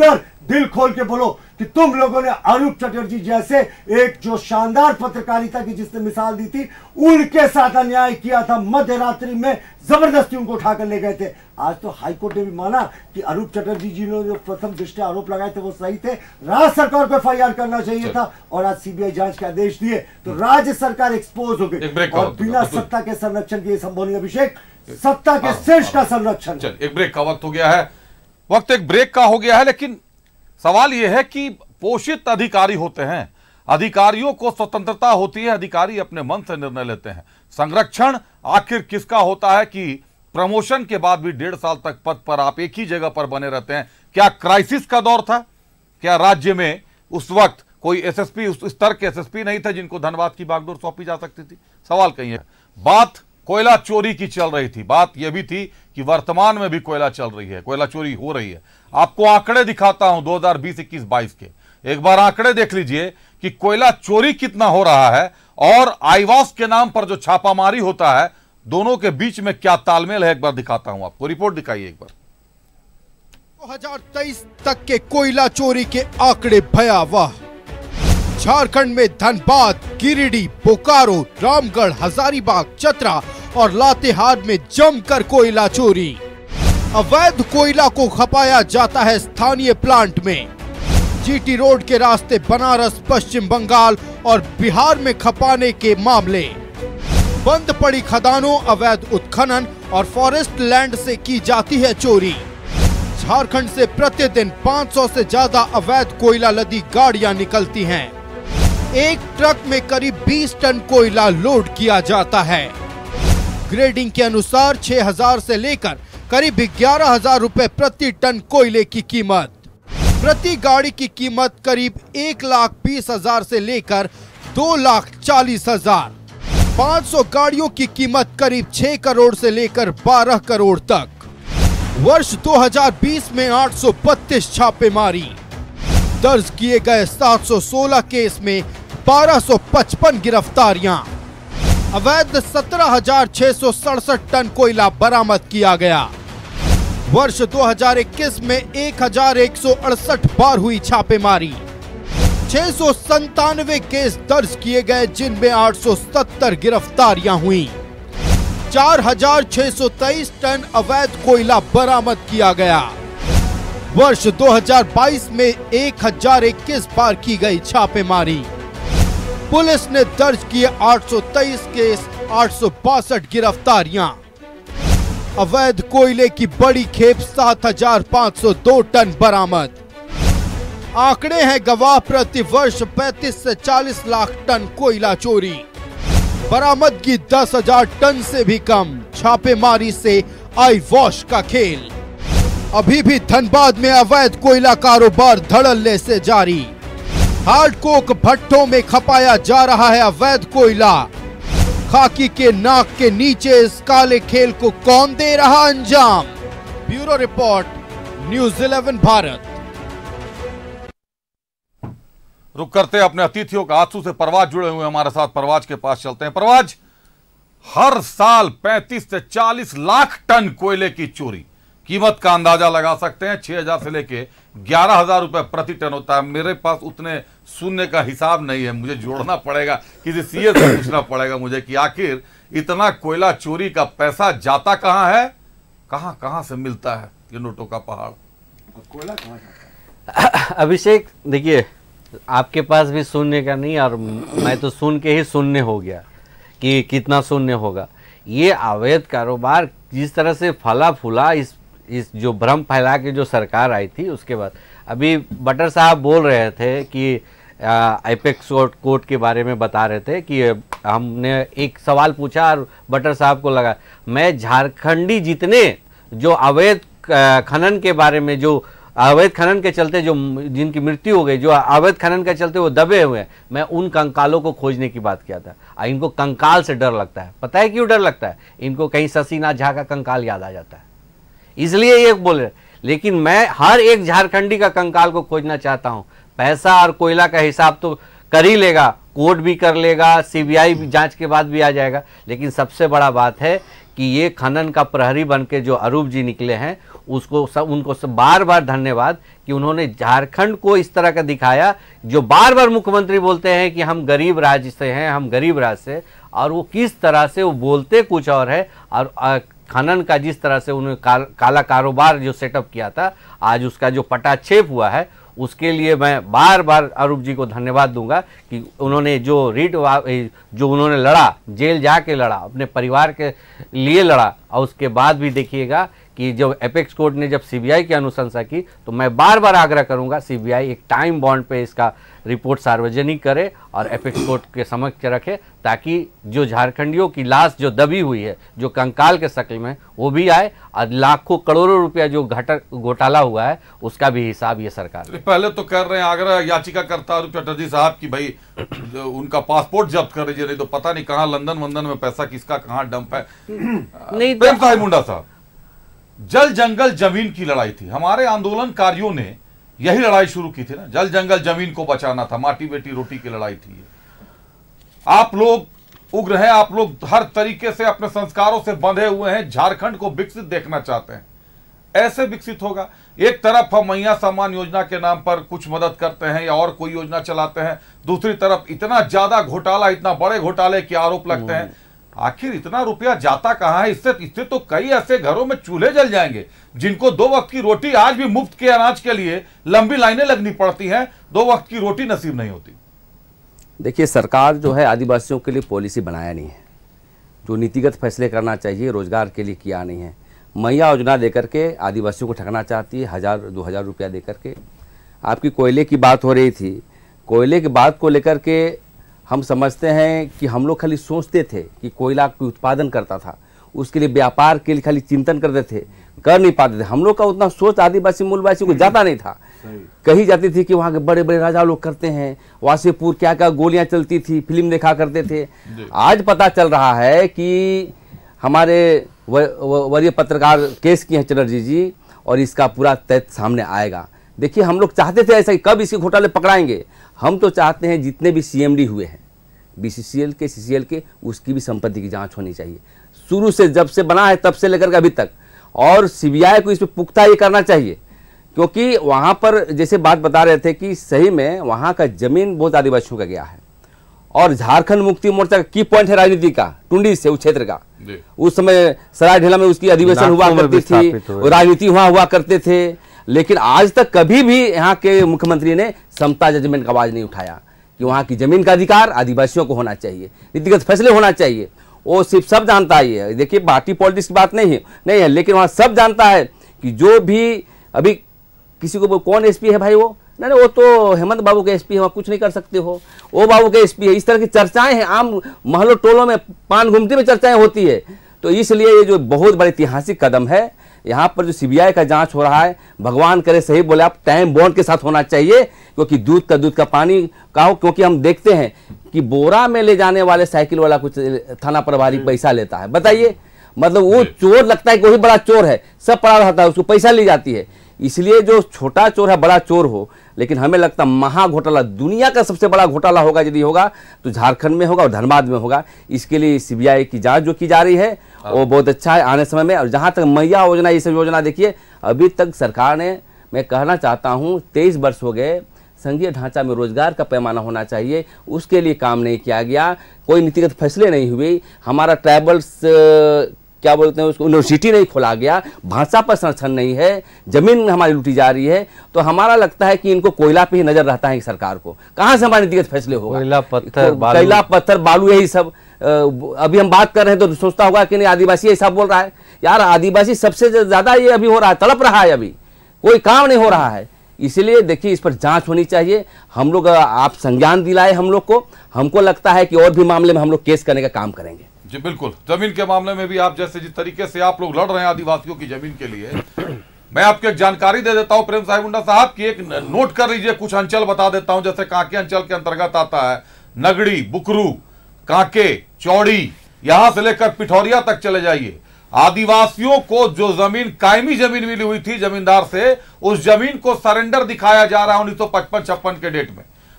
दिल खोल के बोलो कि तुम लोगों ने अरूप चटर्जी जैसे एक जो शानदार पत्रकारिता की जिसने मिसाल दी थी, उनके साथ अन्याय किया था। मध्य रात्रि में जबरदस्ती उनको उठाकर ले गए थे। आज तो हाईकोर्ट ने भी माना कि अरूप चटर्जी जी ने जो प्रथम दृष्टया आरोप लगाए थे वो सही थे, राज्य सरकार को FIR करना चाहिए था, और आज CBI जांच के आदेश दिए तो राज्य सरकार एक्सपोज हो गई। और बिना सत्ता के संरक्षण के संभव नहीं अभिषेक, सत्ता के शीर्ष का संरक्षण। एक ब्रेक का वक्त हो गया है, वक्त एक ब्रेक का हो गया है, लेकिन सवाल यह है कि पोषित अधिकारी होते हैं, अधिकारियों को स्वतंत्रता होती है, अधिकारी अपने मन से निर्णय लेते हैं। संरक्षण आखिर किसका होता है कि प्रमोशन के बाद भी 1.5 साल तक पद पर आप एक ही जगह पर बने रहते हैं? क्या क्राइसिस का दौर था? क्या राज्य में उस वक्त कोई SSP, उस स्तर के SSP नहीं थे जिनको धनबाद की बागडोर सौंपी जा सकती थी? सवाल कहीं है। बात कोयला चोरी की चल रही थी, बात यह भी थी कि वर्तमान में भी कोयला चल रही है, कोयला चोरी हो रही है। आपको आंकड़े दिखाता हूं 2020, 21, 22 के। एक बार आंकड़े देख लीजिए कि कोयला चोरी कितना हो रहा है और आईवास के नाम पर जो छापामारी होता है, दोनों के बीच में क्या तालमेल है, एक बार दिखाता हूं आपको। रिपोर्ट दिखाइए एक बार। 2023 तक के कोयला चोरी के आंकड़े भयावह। झारखंड में धनबाद, गिरिडीह, बोकारो, रामगढ़, हजारीबाग, चतरा और लातेहार में जमकर कोयला चोरी। अवैध कोयला को खपाया जाता है स्थानीय प्लांट में। GT रोड के रास्ते बनारस, पश्चिम बंगाल और बिहार में खपाने के मामले। बंद पड़ी खदानों, अवैध उत्खनन और फॉरेस्ट लैंड से की जाती है चोरी। झारखंड से प्रतिदिन 500 से ज्यादा अवैध कोयला लदी गाड़ियां निकलती हैं। एक ट्रक में करीब 20 टन कोयला लोड किया जाता है। ग्रेडिंग के अनुसार 6,000 से लेकर करीब 11,000 रुपए प्रति टन कोयले की कीमत। प्रति गाड़ी की कीमत करीब 1,20,000 से लेकर 2,40,000। 500 गाड़ियों की कीमत करीब 6 करोड़ से लेकर 12 करोड़ तक। वर्ष 2020 में 832 छापेमारी, दर्ज किए गए 716 केस में 1255 गिरफ्तारियां। अवैध 17,667 टन कोयला बरामद किया गया। वर्ष 2021 में 1,168 बार हुई छापेमारी। 697 केस दर्ज किए गए जिनमें 870 गिरफ्तारियां हुई। 4,623 टन अवैध कोयला बरामद किया गया। वर्ष 2022 में 1,021 बार की गई छापेमारी। पुलिस ने दर्ज किए 823 केस, 862 गिरफ्तारियां। अवैध कोयले की बड़ी खेप 7,502 टन बरामद। आंकड़े हैं गवाह, प्रति वर्ष 35 से 40 लाख टन कोयला चोरी। बरामदगी 10,000 टन से भी कम। छापेमारी से आई वॉश का खेल। अभी भी धनबाद में अवैध कोयला कारोबार धड़ल्ले से जारी। हार्ड कोक भट्टों में खपाया जा रहा है अवैध कोयला। खाकी के नाक के नीचे इस काले खेल को कौन दे रहा अंजाम? Bureau report, news 11 Bharat. रुक करते अपने अतिथियों का। आंसू से परवाज जुड़े हुए हमारे साथ, परवाज के पास चलते हैं। परवाज, हर साल 35 से 40 लाख टन कोयले की चोरी, कीमत का अंदाजा लगा सकते हैं 6,000 से लेके 11,000 रुपए प्रति टन होता है। मेरे पास उतने शून्य का हिसाब नहीं है, मुझे जोड़ना पड़ेगा, किसी सीए से पूछना पड़ेगा मुझे कि आखिर इतना कोयला चोरी का पैसा जाता कहां है, कहां कहां से मिलता है ये नोटों का पहाड़, कोयला कहां जाता है? अभिषेक, देखिए, आपके पास भी शून्य का नहीं और मैं तो सुन के ही शून्य हो गया कि कितना शून्य होगा। ये अवैध कारोबार जिस तरह से फला फूला, इस जो भ्रम फैला के जो सरकार आई थी उसके बाद, अभी बटर साहब बोल रहे थे कि एपेक्स कोर्ट के बारे में बता रहे थे कि हमने एक सवाल पूछा और बटर साहब को लगा मैं झारखंडी जितने जो अवैध खनन के बारे में, जो अवैध खनन के चलते जो जिनकी मृत्यु हो गई, जो अवैध खनन के चलते वो दबे हुए हैं, मैं उन कंकालों को खोजने की बात किया था। इनको कंकाल से डर लगता है। पता है क्यों डर लगता है? इनको कहीं शशिनाथ झा का कंकाल याद आ जाता है, इसलिए ये बोले। लेकिन मैं हर एक झारखंडी का कंकाल को खोजना चाहता हूं। पैसा और कोयला का हिसाब तो कर ही लेगा, कोर्ट भी कर लेगा, सीबीआई जांच के बाद भी आ जाएगा। लेकिन सबसे बड़ा बात है कि ये खनन का प्रहरी बन के जो अरूप जी निकले हैं उनको बार बार धन्यवाद कि उन्होंने झारखंड को इस तरह का दिखाया, जो बार बार मुख्यमंत्री बोलते हैं कि हम गरीब राज्य से हैं, हम गरीब राज्य से, और वो किस तरह से वो बोलते कुछ और है, और खनन का जिस तरह से उन्होंने काला कारोबार जो सेटअप किया था, आज उसका जो पटाक्षेप हुआ है, उसके लिए मैं बार बार अरूप जी को धन्यवाद दूंगा कि उन्होंने जो जो उन्होंने लड़ा, जेल जाके लड़ा, अपने परिवार के लिए लड़ा, और उसके बाद भी देखिएगा कि जब एपेक्स कोर्ट ने जब सीबीआई की अनुशंसा की, तो मैं बार बार आग्रह करूंगा सीबीआई एक टाइम बॉन्ड पे इसका रिपोर्ट सार्वजनिक करे और एपेक्स कोर्ट के समक्ष रखे, ताकि जो झारखंडियों की लाश जो दबी हुई है, जो कंकाल के शक्ल में, वो भी आए, और लाखों करोड़ों रुपया जो घोटाला हुआ है उसका भी हिसाब ये सरकार। पहले तो कर रहे हैं आग्रह याचिकाकर्ता अरूप चटर्जी साहब की भाई उनका पासपोर्ट जब्त कर दीजिए, नहीं तो पता नहीं कहाँ लंदन वंदन में पैसा किसका कहाँ डंप है। नहीं प्रेम साहिब मुंडा साहब, जल जंगल जमीन की लड़ाई थी, हमारे आंदोलनकारियों ने यही लड़ाई शुरू की थी ना, जल जंगल जमीन को बचाना था, माटी बेटी रोटी की लड़ाई थी। आप लोग उग्र हैं, आप लोग हर तरीके से अपने संस्कारों से बंधे हुए हैं, झारखंड को विकसित देखना चाहते हैं। ऐसे विकसित होगा? एक तरफ हम मैया सम्मान योजना के नाम पर कुछ मदद करते हैं या और कोई योजना चलाते हैं, दूसरी तरफ इतना ज्यादा घोटाला, इतना बड़े घोटाले के आरोप लगते हैं। आखिर इतना रुपया जाता कहां है? इससे तो कई ऐसे घरों में चूल्हे जल जाएंगे जिनको 2 वक्त की रोटी, आज भी मुफ्त के अनाज के लिए लंबी लाइनें लगनी पड़ती हैं, 2 वक्त की रोटी नसीब नहीं होती। देखिए, सरकार जो है आदिवासियों के लिए पॉलिसी बनाया नहीं है, जो नीतिगत फैसले करना चाहिए रोजगार के लिए किया नहीं है। मैया योजना देकर के आदिवासियों को ठगना चाहती है, 1000-2000 रुपया देकर के। आपकी कोयले की बात हो रही थी, कोयले की बात को लेकर के हम समझते हैं कि हम लोग खाली सोचते थे कि कोयला कोई उत्पादन करता था, उसके लिए व्यापार के लिए खाली चिंतन करते थे, कर नहीं पाते थे। हम लोग का उतना सोच आदिवासी मूलवासी को जाता नहीं था। कही जाती थी कि वहाँ के बड़े बड़े राजा लोग करते हैं, वासेपुर क्या क्या गोलियां चलती थी, फिल्म देखा करते थे। आज पता चल रहा है कि हमारे वरीय पत्रकार केस किए हैं चटर्जी जी, और इसका पूरा तथ्य सामने आएगा। देखिए, हम लोग चाहते थे ऐसा, कब इसके घोटाले पकड़ाएंगे। हम तो चाहते हैं जितने भी सीएमडी हुए हैं, बीसीसीएल के, सीसीएल के, उसकी भी संपत्ति की जांच होनी चाहिए, शुरू से जब से बना है तब से लेकर के अभी तक। और सीबीआई को इस पर पुख्ता ये करना चाहिए, क्योंकि वहाँ पर जैसे बात बता रहे थे कि सही में वहाँ का जमीन बहुत आदिवासियों का गया है, और झारखंड मुक्ति मोर्चा का की पॉइंट है राजनीति का, टुंडी से उस क्षेत्र का। उस समय सरायढेला में उसकी अधिवेशन हुआ करती थी, राजनीति वहाँ हुआ करते थे, लेकिन आज तक कभी भी यहाँ के मुख्यमंत्री ने समता जजमेंट का आवाज नहीं उठाया कि वहाँ की जमीन का अधिकार आदिवासियों को होना चाहिए, नीतिगत फैसले होना चाहिए। वो सिर्फ सब जानता है, देखिए पार्टी पॉलिटिक्स की बात नहीं है, लेकिन वहाँ सब जानता है कि जो भी अभी किसी को कौन एसपी है भाई, वो नहीं, वो तो हेमंत बाबू के एसपी है, वहाँ कुछ नहीं कर सकते हो, वो बाबू के एसपी है। इस तरह की चर्चाएं हैं, आम महलों टोलों में पान घूमती में चर्चाएं होती है। तो इसलिए ये जो बहुत बड़ा ऐतिहासिक कदम है, यहाँ पर जो सीबीआई का जांच हो रहा है, भगवान करे सही बोले आप, टाइम बॉन्ड के साथ होना चाहिए, क्योंकि दूध का पानी का हो। क्योंकि हम देखते हैं कि बोरा में ले जाने वाले साइकिल वाला कुछ थाना प्रभारी पैसा लेता है, बताइए, मतलब वो चोर लगता है कि वही बड़ा चोर है, सब पड़ा रहता है, उसको पैसा ली जाती है। इसलिए जो छोटा चोर है बड़ा चोर हो, लेकिन हमें लगता है महा घोटाला, दुनिया का सबसे बड़ा घोटाला होगा, यदि होगा तो झारखंड में होगा और धनबाद में होगा। इसके लिए सीबीआई की जांच जो की जा रही है वो बहुत अच्छा है आने समय में। और जहां तक मैया योजना, ये सब योजना देखिए, अभी तक सरकार ने, मैं कहना चाहता हूं 23 वर्ष हो गए, संघीय ढांचा में रोजगार का पैमाना होना चाहिए, उसके लिए काम नहीं किया गया, कोई नीतिगत फैसले नहीं हुए, हमारा ट्राइबल्स क्या बोलते हैं उसको, यूनिवर्सिटी नहीं खोला गया, भाषा पर संरक्षण नहीं है, जमीन हमारी लूटी जा रही है। तो हमारा लगता है कि इनको कोयला पे ही नजर रहता है सरकार को, कहाँ से हमारे नीतिगत फैसले होगा, कोयला पत्थर बालू यही सब। अभी हम बात कर रहे हैं तो सोचता होगा कि नहीं आदिवासी ऐसा बोल रहा है, यार आदिवासी सबसे ज्यादा ये अभी हो रहा है, तड़प रहा है, अभी कोई काम नहीं हो रहा है। इसलिए देखिए, इस पर जांच होनी चाहिए। हम लोग, आप संज्ञान दिलाए हम लोग को, हमको लगता है कि और भी मामले में हम लोग केस करने का काम करेंगे। जी बिल्कुल, जमीन के मामले में भी आप जैसे जिस तरीके से आप लोग लड़ रहे हैं आदिवासियों की जमीन के लिए, मैं आपको एक जानकारी दे देता हूं प्रेम साहिब मुंडा साहब की, एक नोट कर लीजिए, कुछ अंचल बता देता हूं। जैसे कांके अंचल के अंतर्गत आता है नगड़ी, बुकरू, कांके, चौड़ी, यहां से लेकर पिठौरिया तक चले जाइए। आदिवासियों को जो जमीन, कायमी जमीन मिली हुई थी जमींदार से, उस जमीन को सरेंडर दिखाया जा रहा है 1955-56 के डेट में।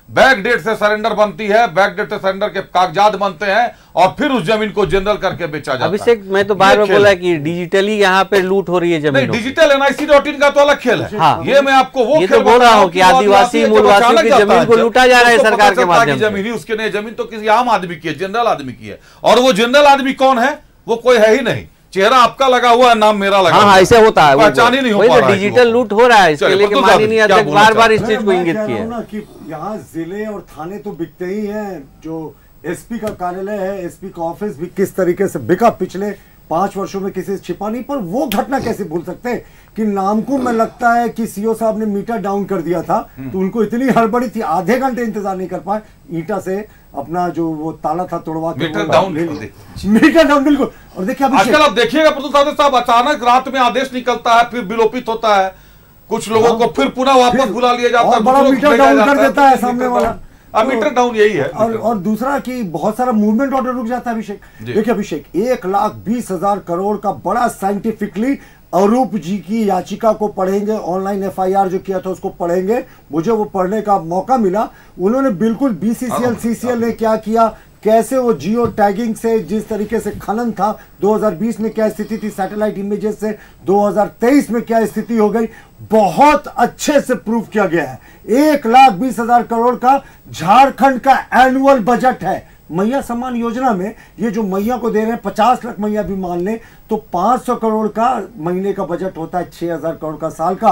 बैक डेट से सरेंडर बनती है, बैक डेट से सरेंडर के कागजात बनते हैं और फिर उस जमीन को जनरल करके बेचा जाता है। अभिषेक, मैं तो बार बार बोला कि डिजिटली यहाँ पे लूट हो रही है जमीन। डिजिटल NIC.in का तो अलग खेल है। हाँ, ये मैं आपको वो ये तो बोल रहा हूँ कि आदिवासी मूलवासियों की जमीन को लूटा जा रहा है सरकार के माध्यम से। जमीन ही उसके नहीं, जमीन तो किसी आम आदमी की है, जनरल आदमी की है। और वो जनरल आदमी कौन है? वो कोई है ही नहीं। चेहरा आपका लगा हुआ है, नाम मेरा लगा हुआ है। ऐसे होता है, पहचान ही नहीं हो पा रहा है। डिजिटल लूट हो रहा है, इसके लिए माननीय अध्यक्ष बार बार इस चीज को इंगित किया ना कि यहाँ जिले और थाने तो बिकते ही हैं। जो एसपी का कार्यालय है, एसपी का ऑफिस भी किस तरीके से बिका पिछले 5 वर्षों में, किसी से छिपा नहीं। पर वो घटना कैसे भूल सकते हैं कि नामकुम में लगता है कि सीओ साहब ने मीटर डाउन कर दिया था, तो उनको इतनी हड़बड़ी थी, आधे घंटे इंतजार नहीं कर पाए, ईटा से अपना जो वो ताला था तोड़वा के मीटर डाउन बिल्कुल। और देखिए आजकल आप देखिएगा प्रतुल साहब, अचानक रात में आदेश निकलता है, फिर विलोपित होता है, कुछ लोगों को फिर पुनः वापस बुला लिया जाता है, बड़ा मीटर डाउन कर देता है सामने वाला। मीटर डाउन यही है। और दूसरा कि बहुत सारा मूवमेंट ऑर्डर रुक जाता है। अभिषेक देखिए, अभिषेक 1,20,000 करोड़ का बड़ा साइंटिफिकली अरूप जी की याचिका को पढ़ेंगे, ऑनलाइन FIR जो किया था उसको पढ़ेंगे। मुझे वो पढ़ने का मौका मिला। उन्होंने बिल्कुल BCCL CCL ने क्या किया, कैसे वो जियो टैगिंग से जिस तरीके से खनन था 2020 में क्या स्थिति थी, सैटेलाइट इमेजेस से 2023 में क्या स्थिति हो गई, बहुत अच्छे से प्रूव किया गया है। 1,20,000 करोड़ का झारखंड का एनुअल बजट है। मैया सम्मान योजना में ये जो मैया को दे रहे हैं, 50 लाख मैया भी मान ले तो 500 करोड़ का महीने का बजट होता है, 6,000 करोड़ का साल का।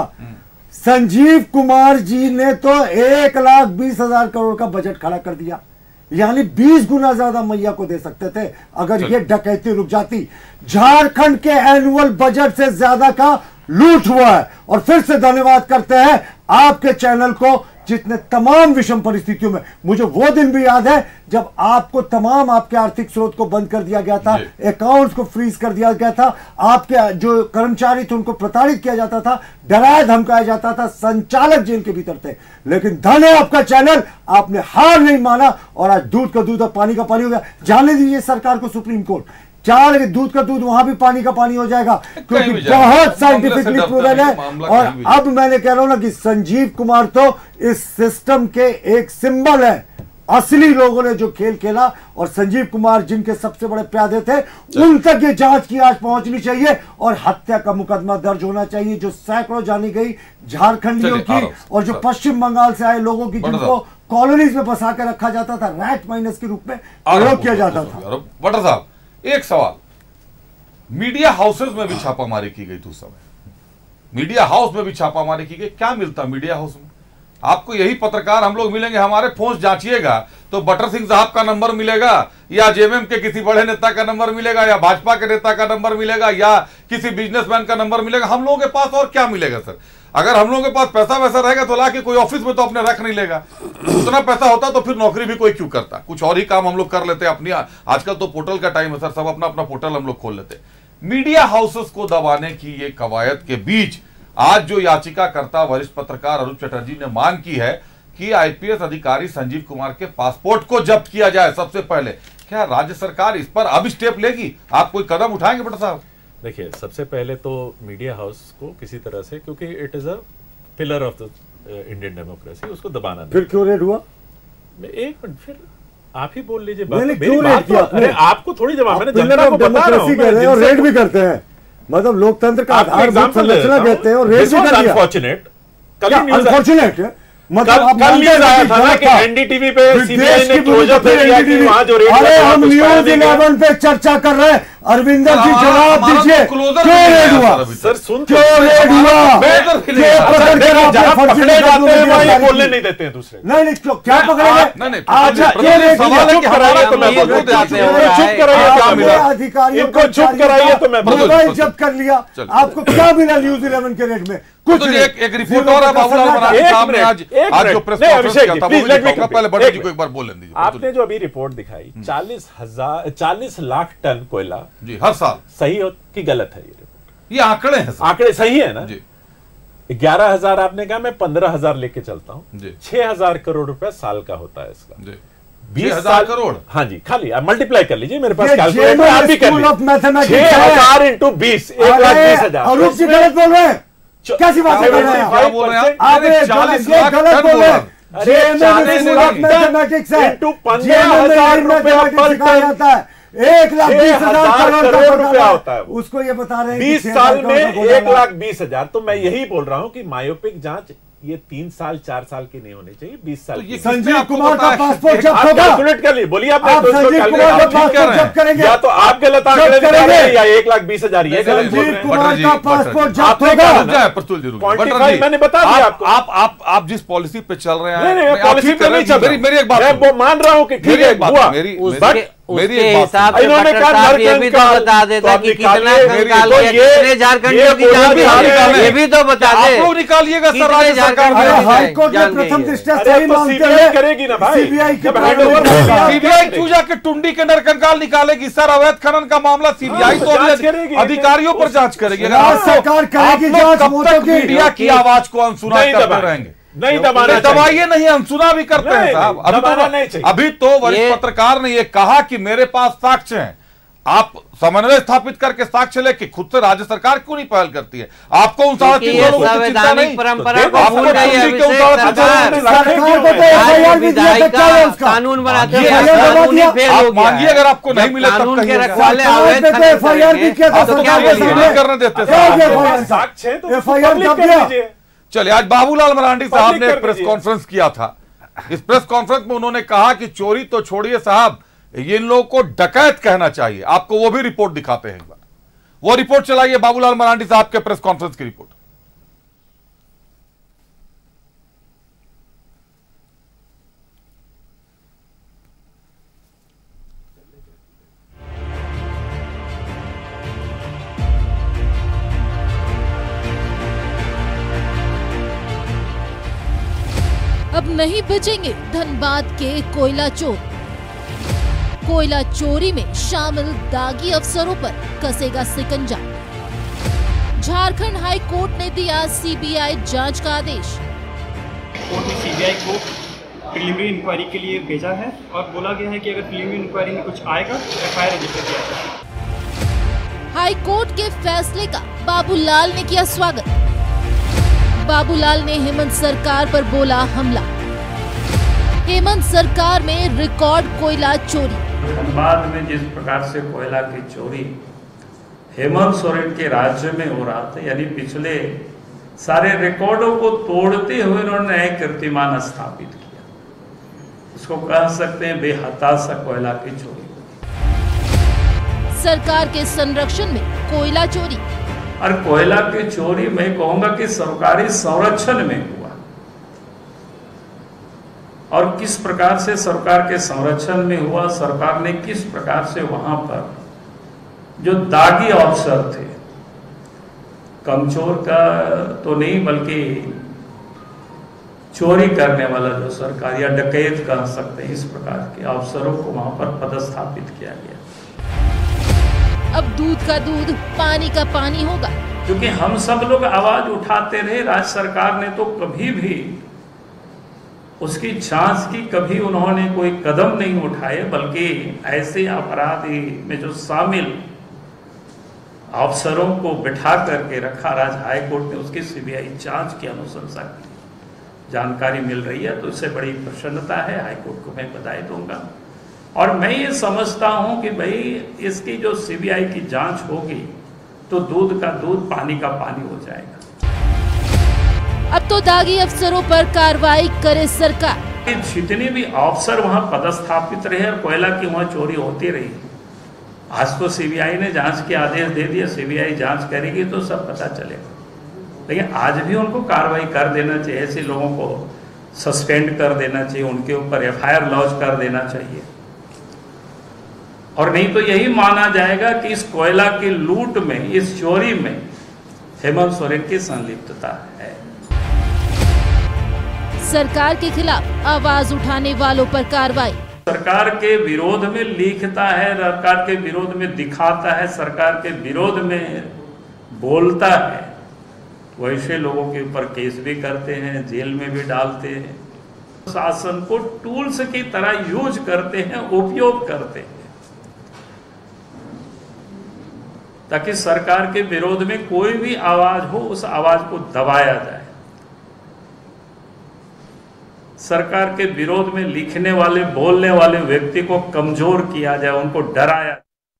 संजीव कुमार जी ने तो 1,20,000 करोड़ का बजट खड़ा कर दिया, यानी 20 गुना ज्यादा मैया को दे सकते थे अगर ये डकैती रुक जाती। झारखंड के एनुअल बजट से ज्यादा का लूट हुआ है। और फिर से धन्यवाद करते हैं आपके चैनल को, जितने तमाम विषम परिस्थितियों में, मुझे वो दिन भी याद है जब आपको तमाम आपके आर्थिक स्रोत को बंद कर दिया गया था, अकाउंट्स को फ्रीज कर दिया गया था, आपके जो कर्मचारी थे उनको प्रताड़ित किया जाता था, डराया धमकाया जाता था, संचालक जेल के भीतर थे। लेकिन धन है आपका चैनल, आपने हार नहीं माना और आज दूध का दूध और पानी का पानी हो गया। जाने दीजिए सरकार को सुप्रीम कोर्ट, चार दूध का दूध वहां भी पानी का पानी हो जाएगा, क्योंकि बहुत साइंटिफिकली प्रूवन है। और अब मैंने कह रहा हूं ना कि संजीव कुमार तो इस सिस्टम के एक सिंबल है। असली लोगों ने जो खेल खेला और संजीव कुमार जिनके सबसे बड़े प्यादे थे, उन तक ये जांच की आज पहुंचनी चाहिए और हत्या का मुकदमा दर्ज होना चाहिए। जो सैकड़ों जानी गई झारखंडियों की और जो पश्चिम बंगाल से आए लोगों की, जिनको कॉलोनीज में बसा के रखा जाता था, रैट माइनस के रूप में प्रयोग किया जाता था। बटर साहब, एक सवाल, मीडिया हाउसेस में भी छापामारी की गई, उस समय मीडिया हाउस में भी छापामारी की गई, क्या मिलता मीडिया हाउस में? आपको यही पत्रकार हम लोग मिलेंगे, हमारे फोन जांचिएगा तो बटर सिंह साहब का नंबर मिलेगा, या जेएमएम के किसी बड़े नेता का नंबर मिलेगा, या भाजपा के नेता का नंबर मिलेगा, या किसी बिजनेसमैन का नंबर मिलेगा। हम लोगों के पास और क्या मिलेगा सर? अगर हम लोगों के पास पैसा वैसा रहेगा तो ला के कोई ऑफिस में तो अपने रख नहीं लेगा। उतना पैसा होता तो फिर नौकरी भी कोई क्यों करता, कुछ और ही काम हम लोग कर लेते अपनी। आजकल तो पोर्टल का टाइम है सर, सब अपना अपना पोर्टल हम लोग खोल लेते। मीडिया हाउसेस को दबाने की ये कवायद के बीच आज जो याचिकाकर्ता वरिष्ठ पत्रकार अरूप चटर्जी ने मांग की है कि आईपीएस अधिकारी संजीव कुमार के पासपोर्ट को जब्त किया जाए सबसे पहले, क्या राज्य सरकार इस पर अब स्टेप लेगी? आप कोई कदम उठाएंगे बटर साहब? देखिए, सबसे पहले तो मीडिया हाउस को किसी तरह से, क्योंकि it is a pillar of the Indian democracy, उसको दबाना नहीं। फिर क्यों रेड हुआ? एक मिनट, फिर आप ही बोल लीजिए। अरे आपको थोड़ी जवाब, मैंने जनता को बता रहा हूं, और रेड भी करते हैं, मतलब लोकतंत्र का आधारभूत संरचना कहते हैं और रेड भी कर दिया। अनफॉर्चुनेट मतलब कल न्यूज़ आया था ना कि एनडीटीवी पे सीबीआई ने क्लोजअप दे दिया कि वहां जो रेड, अरे हम न्यूज़ 11 पे चर्चा कर रहे हैं, अरविंदर जी जवाब दीजिए, क्यों रेड हुआ सर? सुन, क्यों रेड हुआ? जहां पकड़े जाते हैं वहां ये बोलने नहीं देते हैं दूसरे। नहीं क्या पकड़ेंगे? अच्छा अधिकारियों को चुप कराइए तो मैं मोबाइल जब्त कर लिया, आपको क्या मिला न्यूज़ 11 के रेड में? कुछ एक रिपोर्ट और है बाबूलाल मराठी साहब ने आज जो प्रेस कॉन्फ्रेंस किया था, वो पहले बड़े जी को एक बार बोल लें दीजिए। आपने जो अभी रिपोर्ट दिखाई, 40 लाख टन कोयला जी हर साल, सही हो कि गलत है? ये आंकड़े हैं, आंकड़े सही है ना जी। 11,000 आपने कहा, मैं 15,000 लेके चलता हूँ, 6,000 करोड़ रुपए साल का होता है इसका जी। 20,000 करोड़, हाँ जी, खाली आप मल्टीप्लाई कर लीजिए, मेरे पास कैलकुलेटर आप भी कर लीजिए। 6,000 इंटू 20, 1,20,000। अरूप जी गलत बोल रहे हैं, कैसी बात कर रहे हैं आप? 40 लाख टन बोल रहे हैं। अरे मैथमेटिक्स है, इंटू 15,000 रुपया पर सिखाया टन, जाता है। 1,20,000 करोड़ रुपया होता है। उसको ये बता रहे हैं 20 साल में 1,20,000। तो मैं यही बोल रहा हूं कि मायोपिक जांच ये 3 साल 4 साल की नहीं होनी चाहिए, 20 साल की। संजीव कुमार का पासपोर्ट जब्त आप होगा। कैलकुलेट कर ली, बोलिए आप संजीव कुमार का पासपोर्ट जब्त करेंगे, या तो आप गलत आंकड़े दिखा रहे हैं या 1,20,000 ये गलत बोल रहे हैं। कुमार का पासपोर्ट जब्त आपने होगा। कहा प्रतुल जी क्वांटिफाई मैंने बता दिया आपको। आप जिस पॉलिसी पे चल रहे हैं, नहीं पॉलिसी पे नहीं चल रहा। मेरी एक बात, मैं वो मान रहा हूं कि ठीक है हुआ, उसके हिसाब से इन्होंने भट्टर कहा साहब ये भी तो बता देता कि कितना कंकाल है, कितने झारखंडियों की जान गई, ये भी तो बता दे। आप लोग निकालिएगा सर, कितने राज्य सरकार झारखंड में। हाईकोर्ट ने प्रथम दृष्टया अरे सही तो मानते सीबीआई हुए करेगी ना भाई, सीबीआई जब हैंडओवर सीबीआई क्यों जाके टुंडी के नरकंकाल निकालेगी सर? अवैध खनन का मामला सीबीआई तो जांच अभी करेगी। अधिकारियों पर जांच करेगी। अगर राज्य आप लोग- सरकार करेगी आप लोग जांच कब मोदी तक की। मीडिया की आवाज को अनसुना नहीं करते दबाएंगे। रहेंगे? नहीं दबाना चाहिए। दबाइए नहीं, अनसुना भी करते हैं नहीं, साहब। दबाना नहीं चाहिए। अभी तो वरिष्ठ पत्रकार ने यह कहा कि मेरे पास साक्ष्य हैं। आप समन्वय स्थापित करके साक्ष्य लेके खुद से राज्य सरकार क्यों नहीं पहल करती है? आपको उन साढ़े क्योंकि 3 ये लोगों की चिंता संवैधानिक नहीं? परंपरा को आपको भूल गई है टुंडी के उन अभिषेक साढ़े 3 सरकार। सरकार को तो FIR भी दिया विधायिका सकता है उसका। कानून बनाते मांगिए, हैं, FIR कानून ही दबा फेल दिया। हो आप गया मांगिए, है। अगर आपको नहीं जब मिले तब कानून के कहिएगा। रखवाले अवैध सरकार खनन पे FIR भी किया था, आप तो सरकार क्या के बोलिए, सामने। नहीं करने देते क्या साहब। ये FIR? साक्ष्य है तो FIR पब्लिक दब कर दिया। दीजिए। चलिए, आज बाबूलाल मरांडी साहब पब्लिक ने कर प्रेस दीजिए। कॉन्फ्रेंस किया था। इस प्रेस कॉन्फ्रेंस में उन्होंने कहा कि चोरी तो छोड़िए साहब, इन लोगों को डकैत कहना चाहिए। आपको वो भी रिपोर्ट दिखाते हैं। वो रिपोर्ट चलाइए, बाबूलाल मरांडी साहब के प्रेस कॉन्फ्रेंस की रिपोर्ट। अब नहीं बचेंगे धनबाद के कोयला चोर। कोयला चोरी में शामिल दागी अफसरों पर कसेगा सिकंजा। झारखंड हाई कोर्ट ने दिया सीबीआई जांच का आदेश। कोर्ट ने सीबीआई को प्रिलिमिनरी इंक्वायरी के लिए भेजा है और बोला गया है कि अगर प्रिलिमिनरी इंक्वायरी में कुछ आएगा तो एफआईआर रजिस्टर किया जाएगा। हाई कोर्ट के फैसले का बाबूलाल ने किया स्वागत। बाबूलाल ने हेमंत सरकार पर बोला हमला। हेमंत सरकार में रिकॉर्ड कोयला चोरी। धनबाद में जिस प्रकार से कोयला की चोरी हेमंत सोरेन के राज्य में हो रहा था, यानी पिछले सारे रिकॉर्डों को तोड़ते हुए उन्होंने नए कीर्तिमान स्थापित किया। इसको कह सकते हैं बेहताशा कोयला की चोरी। सरकार के संरक्षण में कोयला चोरी। और कोयला की चोरी मैं कहूंगा कि सरकारी संरक्षण में हुआ। और किस प्रकार से सरकार के संरक्षण में हुआ, सरकार ने किस प्रकार से वहां पर जो दागी अफसर थे, कमचोर का तो नहीं बल्कि चोरी करने वाला जो सरकार या डकैत कह सकते हैं, इस प्रकार के अफसरों को वहां पर पदस्थापित किया गया। अब दूध का दूध पानी का पानी होगा। क्योंकि हम सब लोग आवाज उठाते रहे, राज्य सरकार ने तो कभी भी उसकी जांच की, कभी उन्होंने कोई कदम नहीं उठाए, बल्कि ऐसे अपराधी में जो शामिल अफसरों को बिठा करके रखा। राज्य हाई कोर्ट ने उसकी सीबीआई जांच की अनुशंसा की। जानकारी मिल रही है तो इससे बड़ी प्रसन्नता है, हाई कोर्ट को मैं बधाई दूंगा। और मैं ये समझता हूं कि भाई इसकी जो सीबीआई की जांच होगी तो दूध का दूध पानी का पानी हो जाएगा। अब तो दागी अफसरों पर कार्रवाई करे सरकार। जितने भी अफसर वहां पदस्थापित रहे और कोयला की वहां चोरी होती रही, आज तो सीबीआई ने जांच के आदेश दे दिया, सीबीआई जांच करेगी तो सब पता चलेगा। लेकिन आज भी उनको कार्रवाई कर देना चाहिए, ऐसे लोगों को सस्पेंड कर देना चाहिए, उनके ऊपर एफआईआर लॉन्च कर देना चाहिए। और नहीं तो यही माना जाएगा कि इस कोयला की लूट में, इस चोरी में हेमंत सोरेन की संलिप्तता है। सरकार के खिलाफ आवाज उठाने वालों पर कार्रवाई। सरकार के विरोध में लिखता है, सरकार के विरोध में दिखाता है, सरकार के विरोध में बोलता है, वैसे लोगों के ऊपर केस भी करते हैं, जेल में भी डालते हैं। शासन को टूल्स की तरह यूज करते हैं, उपयोग करते हैं, ताकि सरकार के विरोध में कोई भी आवाज हो, उस आवाज को दबाया जाए। सरकार के विरोध में लिखने वाले, बोलने वाले व्यक्ति को कमजोर किया जाए, उनको डराया।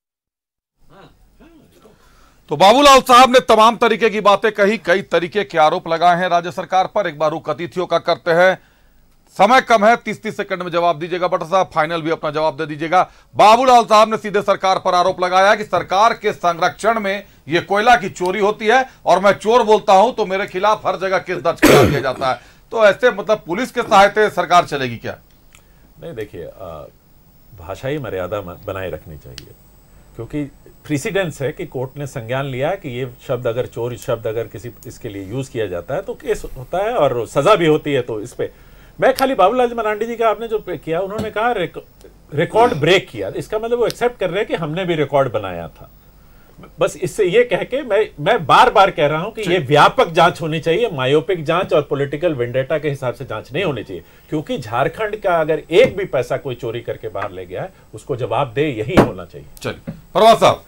तो बाबूलाल साहब ने तमाम तरीके की बातें कही, कई तरीके के आरोप लगाए हैं राज्य सरकार पर। एक बार रुख अतिथियों का करते हैं, समय कम है, 30-30 सेकंड में जवाब दीजिएगा बटर साहब, फाइनल भी अपना जवाब दे दीजिएगा। बाबूलाल साहब ने सीधे सरकार पर आरोप लगाया कि सरकार के संरक्षण में यह कोयला की चोरी होती है और मैं चोर बोलता हूं तो मेरे खिलाफ हर जगह केस दर्ज करा दिया जाता है। तो ऐसे मतलब पुलिस के सहायता सरकार चलेगी क्या? नहीं, देखिए, भाषाई मर्यादा बनाए रखनी चाहिए, क्योंकि प्रेसिडेंस है कि कोर्ट ने संज्ञान लिया कि ये शब्द अगर चोर शब्द अगर किसी इसके लिए यूज किया जाता है तो केस होता है और सजा भी होती है। तो इस पे मैं खाली बाबूलाल मरांडी जी का आपने जो किया, उन्होंने कहा रिकॉर्ड ब्रेक किया, इसका मतलब वो एक्सेप्ट कर रहे हैं कि हमने भी रिकॉर्ड बनाया था। बस इससे ये कह के मैं बार बार कह रहा हूं कि ये व्यापक जांच होनी चाहिए, मायोपिक जांच और पॉलिटिकल वेंडेटा के हिसाब से जांच नहीं होनी चाहिए, क्योंकि झारखंड का अगर एक भी पैसा कोई चोरी करके बाहर ले गया है उसको जवाब दे, यही होना चाहिए। चलिए परवाज साहब,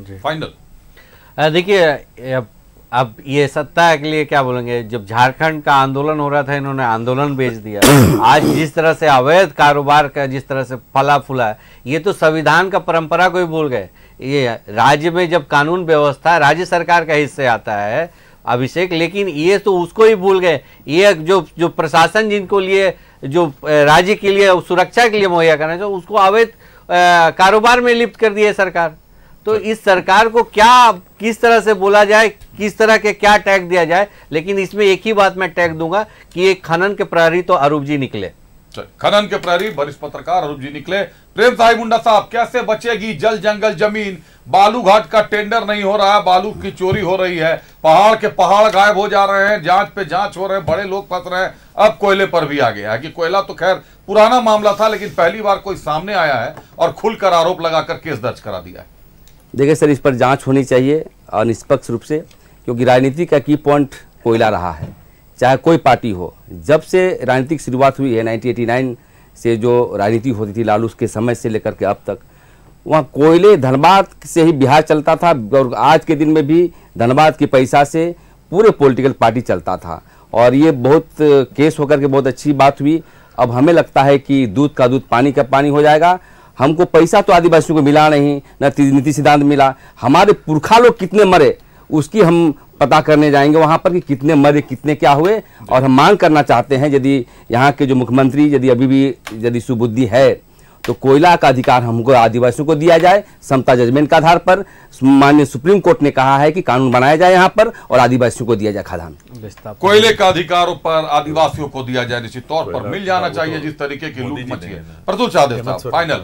फाइनल। देखिए, अब ये सत्ता के लिए क्या बोलेंगे, जब झारखंड का आंदोलन हो रहा था इन्होंने आंदोलन बेच दिया। आज जिस तरह से अवैध कारोबार का जिस तरह से फला फूला, ये तो संविधान का परंपरा को ही भूल गए। ये राज्य में जब कानून व्यवस्था राज्य सरकार का हिस्से आता है अभिषेक, लेकिन ये तो उसको ही भूल गए। ये जो प्रशासन जिनको लिए जो राज्य के लिए सुरक्षा के लिए मुहैया करना चाहिए उसको अवैध कारोबार में लिप्त कर दिए सरकार। तो इस सरकार को क्या किस तरह से बोला जाए, किस तरह के क्या टैग दिया जाए, लेकिन इसमें एक ही बात मैं टैग दूंगा कि एक खनन के प्रहरी तो अरूप जी निकले। खनन के प्रहरी वरिष्ठ पत्रकार अरूप जी निकले। प्रेम साहिब मुंडा साहब, कैसे बचेगी जल जंगल जमीन? बालू घाट का टेंडर नहीं हो रहा है, बालू की चोरी हो रही है, पहाड़ के पहाड़ गायब हो जा रहे हैं, जांच पे जांच हो रहे हैं, बड़े लोग फंस रहे हैं। अब कोयले पर भी आ गया है कि कोयला तो खैर पुराना मामला था, लेकिन पहली बार कोई सामने आया है और खुलकर आरोप लगाकर केस दर्ज करा दिया है। देखिए सर, इस पर जांच होनी चाहिए और निष्पक्ष रूप से, क्योंकि राजनीति का की पॉइंट कोयला रहा है, चाहे कोई पार्टी हो। जब से राजनीतिक शुरुआत हुई है 1989 से, जो राजनीति होती थी लालू के समय से लेकर के अब तक, वहाँ कोयले धनबाद से ही बिहार चलता था और आज के दिन में भी धनबाद के पैसा से पूरे पॉलिटिकल पार्टी चलता था। और ये बहुत केस होकर के बहुत अच्छी बात हुई। अब हमें लगता है कि दूध का दूध पानी का पानी हो जाएगा। हमको पैसा तो आदिवासियों को मिला नहीं, न नीति सिद्धांत मिला। हमारे पुरखा लोग कितने मरे उसकी हम पता करने जाएंगे वहां पर कि कितने मरे कितने क्या हुए। और हम मांग करना चाहते हैं, यदि यहाँ के जो मुख्यमंत्री यदि अभी भी यदि सुबुद्धि है तो कोयला का अधिकार हमको आदिवासियों को दिया जाए समता जजमेंट के आधार पर। माननीय सुप्रीम कोर्ट ने कहा है कि कानून बनाया जाए यहाँ पर और आदिवासियों को दिया जाए खादान। कोयले का अधिकार पर आदिवासियों को दिया जाए, निश्चित तौर पर मिल जाना चाहिए जिस तरीके की लूट मची है। प्रतुल चाहते साहब, फाइनल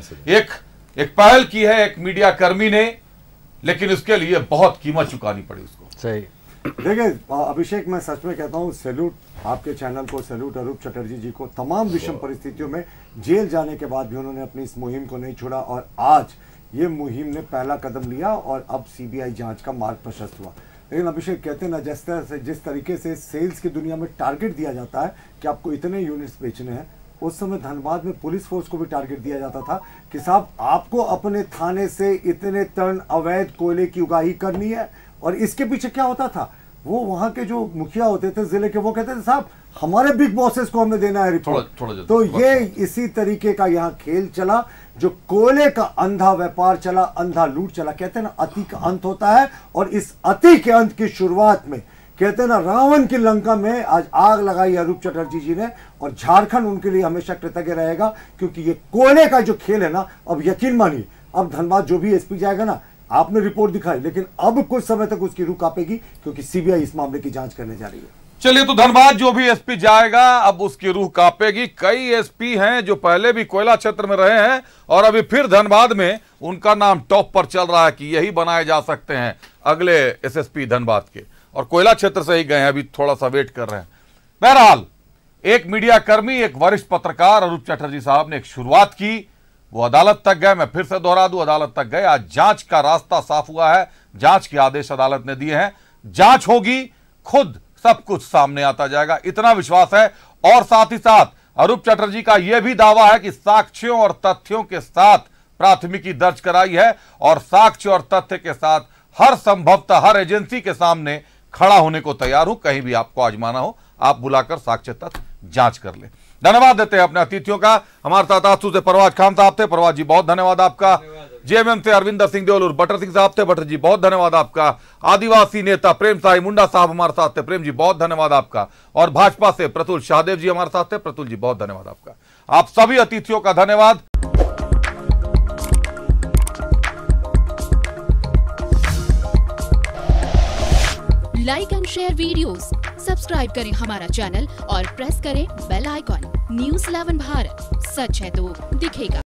एक पहल की है एक मीडिया कर्मी ने, लेकिन उसके लिए बहुत कीमत चुकानी पड़ी उसको। सही। देखिए अभिषेक, मैं सच में कहता हूँ सैल्यूट आपके चैनल को, सैल्यूट अरूप चटर्जी जी को। तमाम विषम परिस्थितियों में जेल जाने के बाद भी उन्होंने अपनी इस मुहिम को नहीं छोड़ा और आज ये मुहिम ने पहला कदम लिया और अब सीबीआई जांच का मार्ग प्रशस्त हुआ। लेकिन अभिषेक कहते हैं ना, जिस तरीके से सेल्स की दुनिया में टारगेट दिया जाता है कि आपको इतने यूनिट्स बेचने हैं, उस समय धनबाद में पुलिस फोर्स को भी टारगेट दिया जाता था कि साहब आपको अपने थाने से इतने टन अवैध कोयले की उगाही करनी है। और इसके पीछे क्या होता था, वो वहां के जो मुखिया होते थे जिले के, वो कहते थे साहब हमारे बिग बॉसेस को हमें देना है रिपोर्ट। तो ये इसी तरीके का यहाँ खेल चला, जो कोयले का अंधा व्यापार चला, अंधा लूट चला। कहते हैं ना अति का अंत होता है, और इस अति के अंत की शुरुआत में कहते हैं ना रावण की लंका में आज आग लगाई अरूप चटर्जी जी ने। और झारखंड उनके लिए हमेशा कृतज्ञ रहेगा, क्योंकि ये कोयले का जो खेल है ना, अब यकीन मानिए अब धनबाद जो भी एसपी जाएगा ना, आपने रिपोर्ट दिखाई, लेकिन अब कुछ समय तक उसकी रूह कांपेगी, क्योंकि सीबीआई इस मामले की जांच करने जा रही है। चलिए, तो धनबाद जो भी एसपी जाएगा अब उसकी रूह कांपेगी। कई एसपी हैं जो पहले भी कोयला क्षेत्र में रहे हैं और अभी फिर धनबाद में उनका नाम टॉप पर चल रहा है कि यही बनाए जा सकते हैं अगले एसएसपी धनबाद के, और कोयला क्षेत्र से ही गए हैं, अभी थोड़ा सा वेट कर रहे हैं। बहरहाल एक मीडिया कर्मी, एक वरिष्ठ पत्रकार अरूप चटर्जी साहब ने एक शुरुआत की, वो अदालत तक गए। मैं फिर से दोहरा दूं, अदालत तक गए। आज जांच का रास्ता साफ हुआ है, जांच के आदेश अदालत ने दिए हैं, जांच होगी, खुद सब कुछ सामने आता जाएगा, इतना विश्वास है। और साथ ही साथ अरूप चटर्जी का यह भी दावा है कि साक्ष्यों और तथ्यों के साथ प्राथमिकी दर्ज कराई है और साक्ष्य और तथ्य के साथ हर संभवतः हर एजेंसी के सामने खड़ा होने को तैयार हूं। कहीं भी आपको आजमाना हो, आप बुलाकर साक्ष्य तथ्य जांच कर ले। धन्यवाद देते हैं अपने अतिथियों का। हमारे साथ आंसू से परवाज खान साहब थे, परवाज जी बहुत धन्यवाद आपका। जेएमएम से अरविंदर सिंह देओल और बटर सिंह साहब थे, बटर जी बहुत धन्यवाद आपका। आदिवासी नेता प्रेम साई मुंडा साहब हमारे साथ थे, प्रेम जी बहुत धन्यवाद आपका। और भाजपा से प्रतुल शाहदेव जी हमारे साथ थे, प्रतुल जी बहुत धन्यवाद आपका। आप सभी अतिथियों का धन्यवाद। Like and share videos, subscribe करें हमारा चैनल और प्रेस करें बेल आइकॉन। न्यूज़ 11 भारत, सच है तो दिखेगा।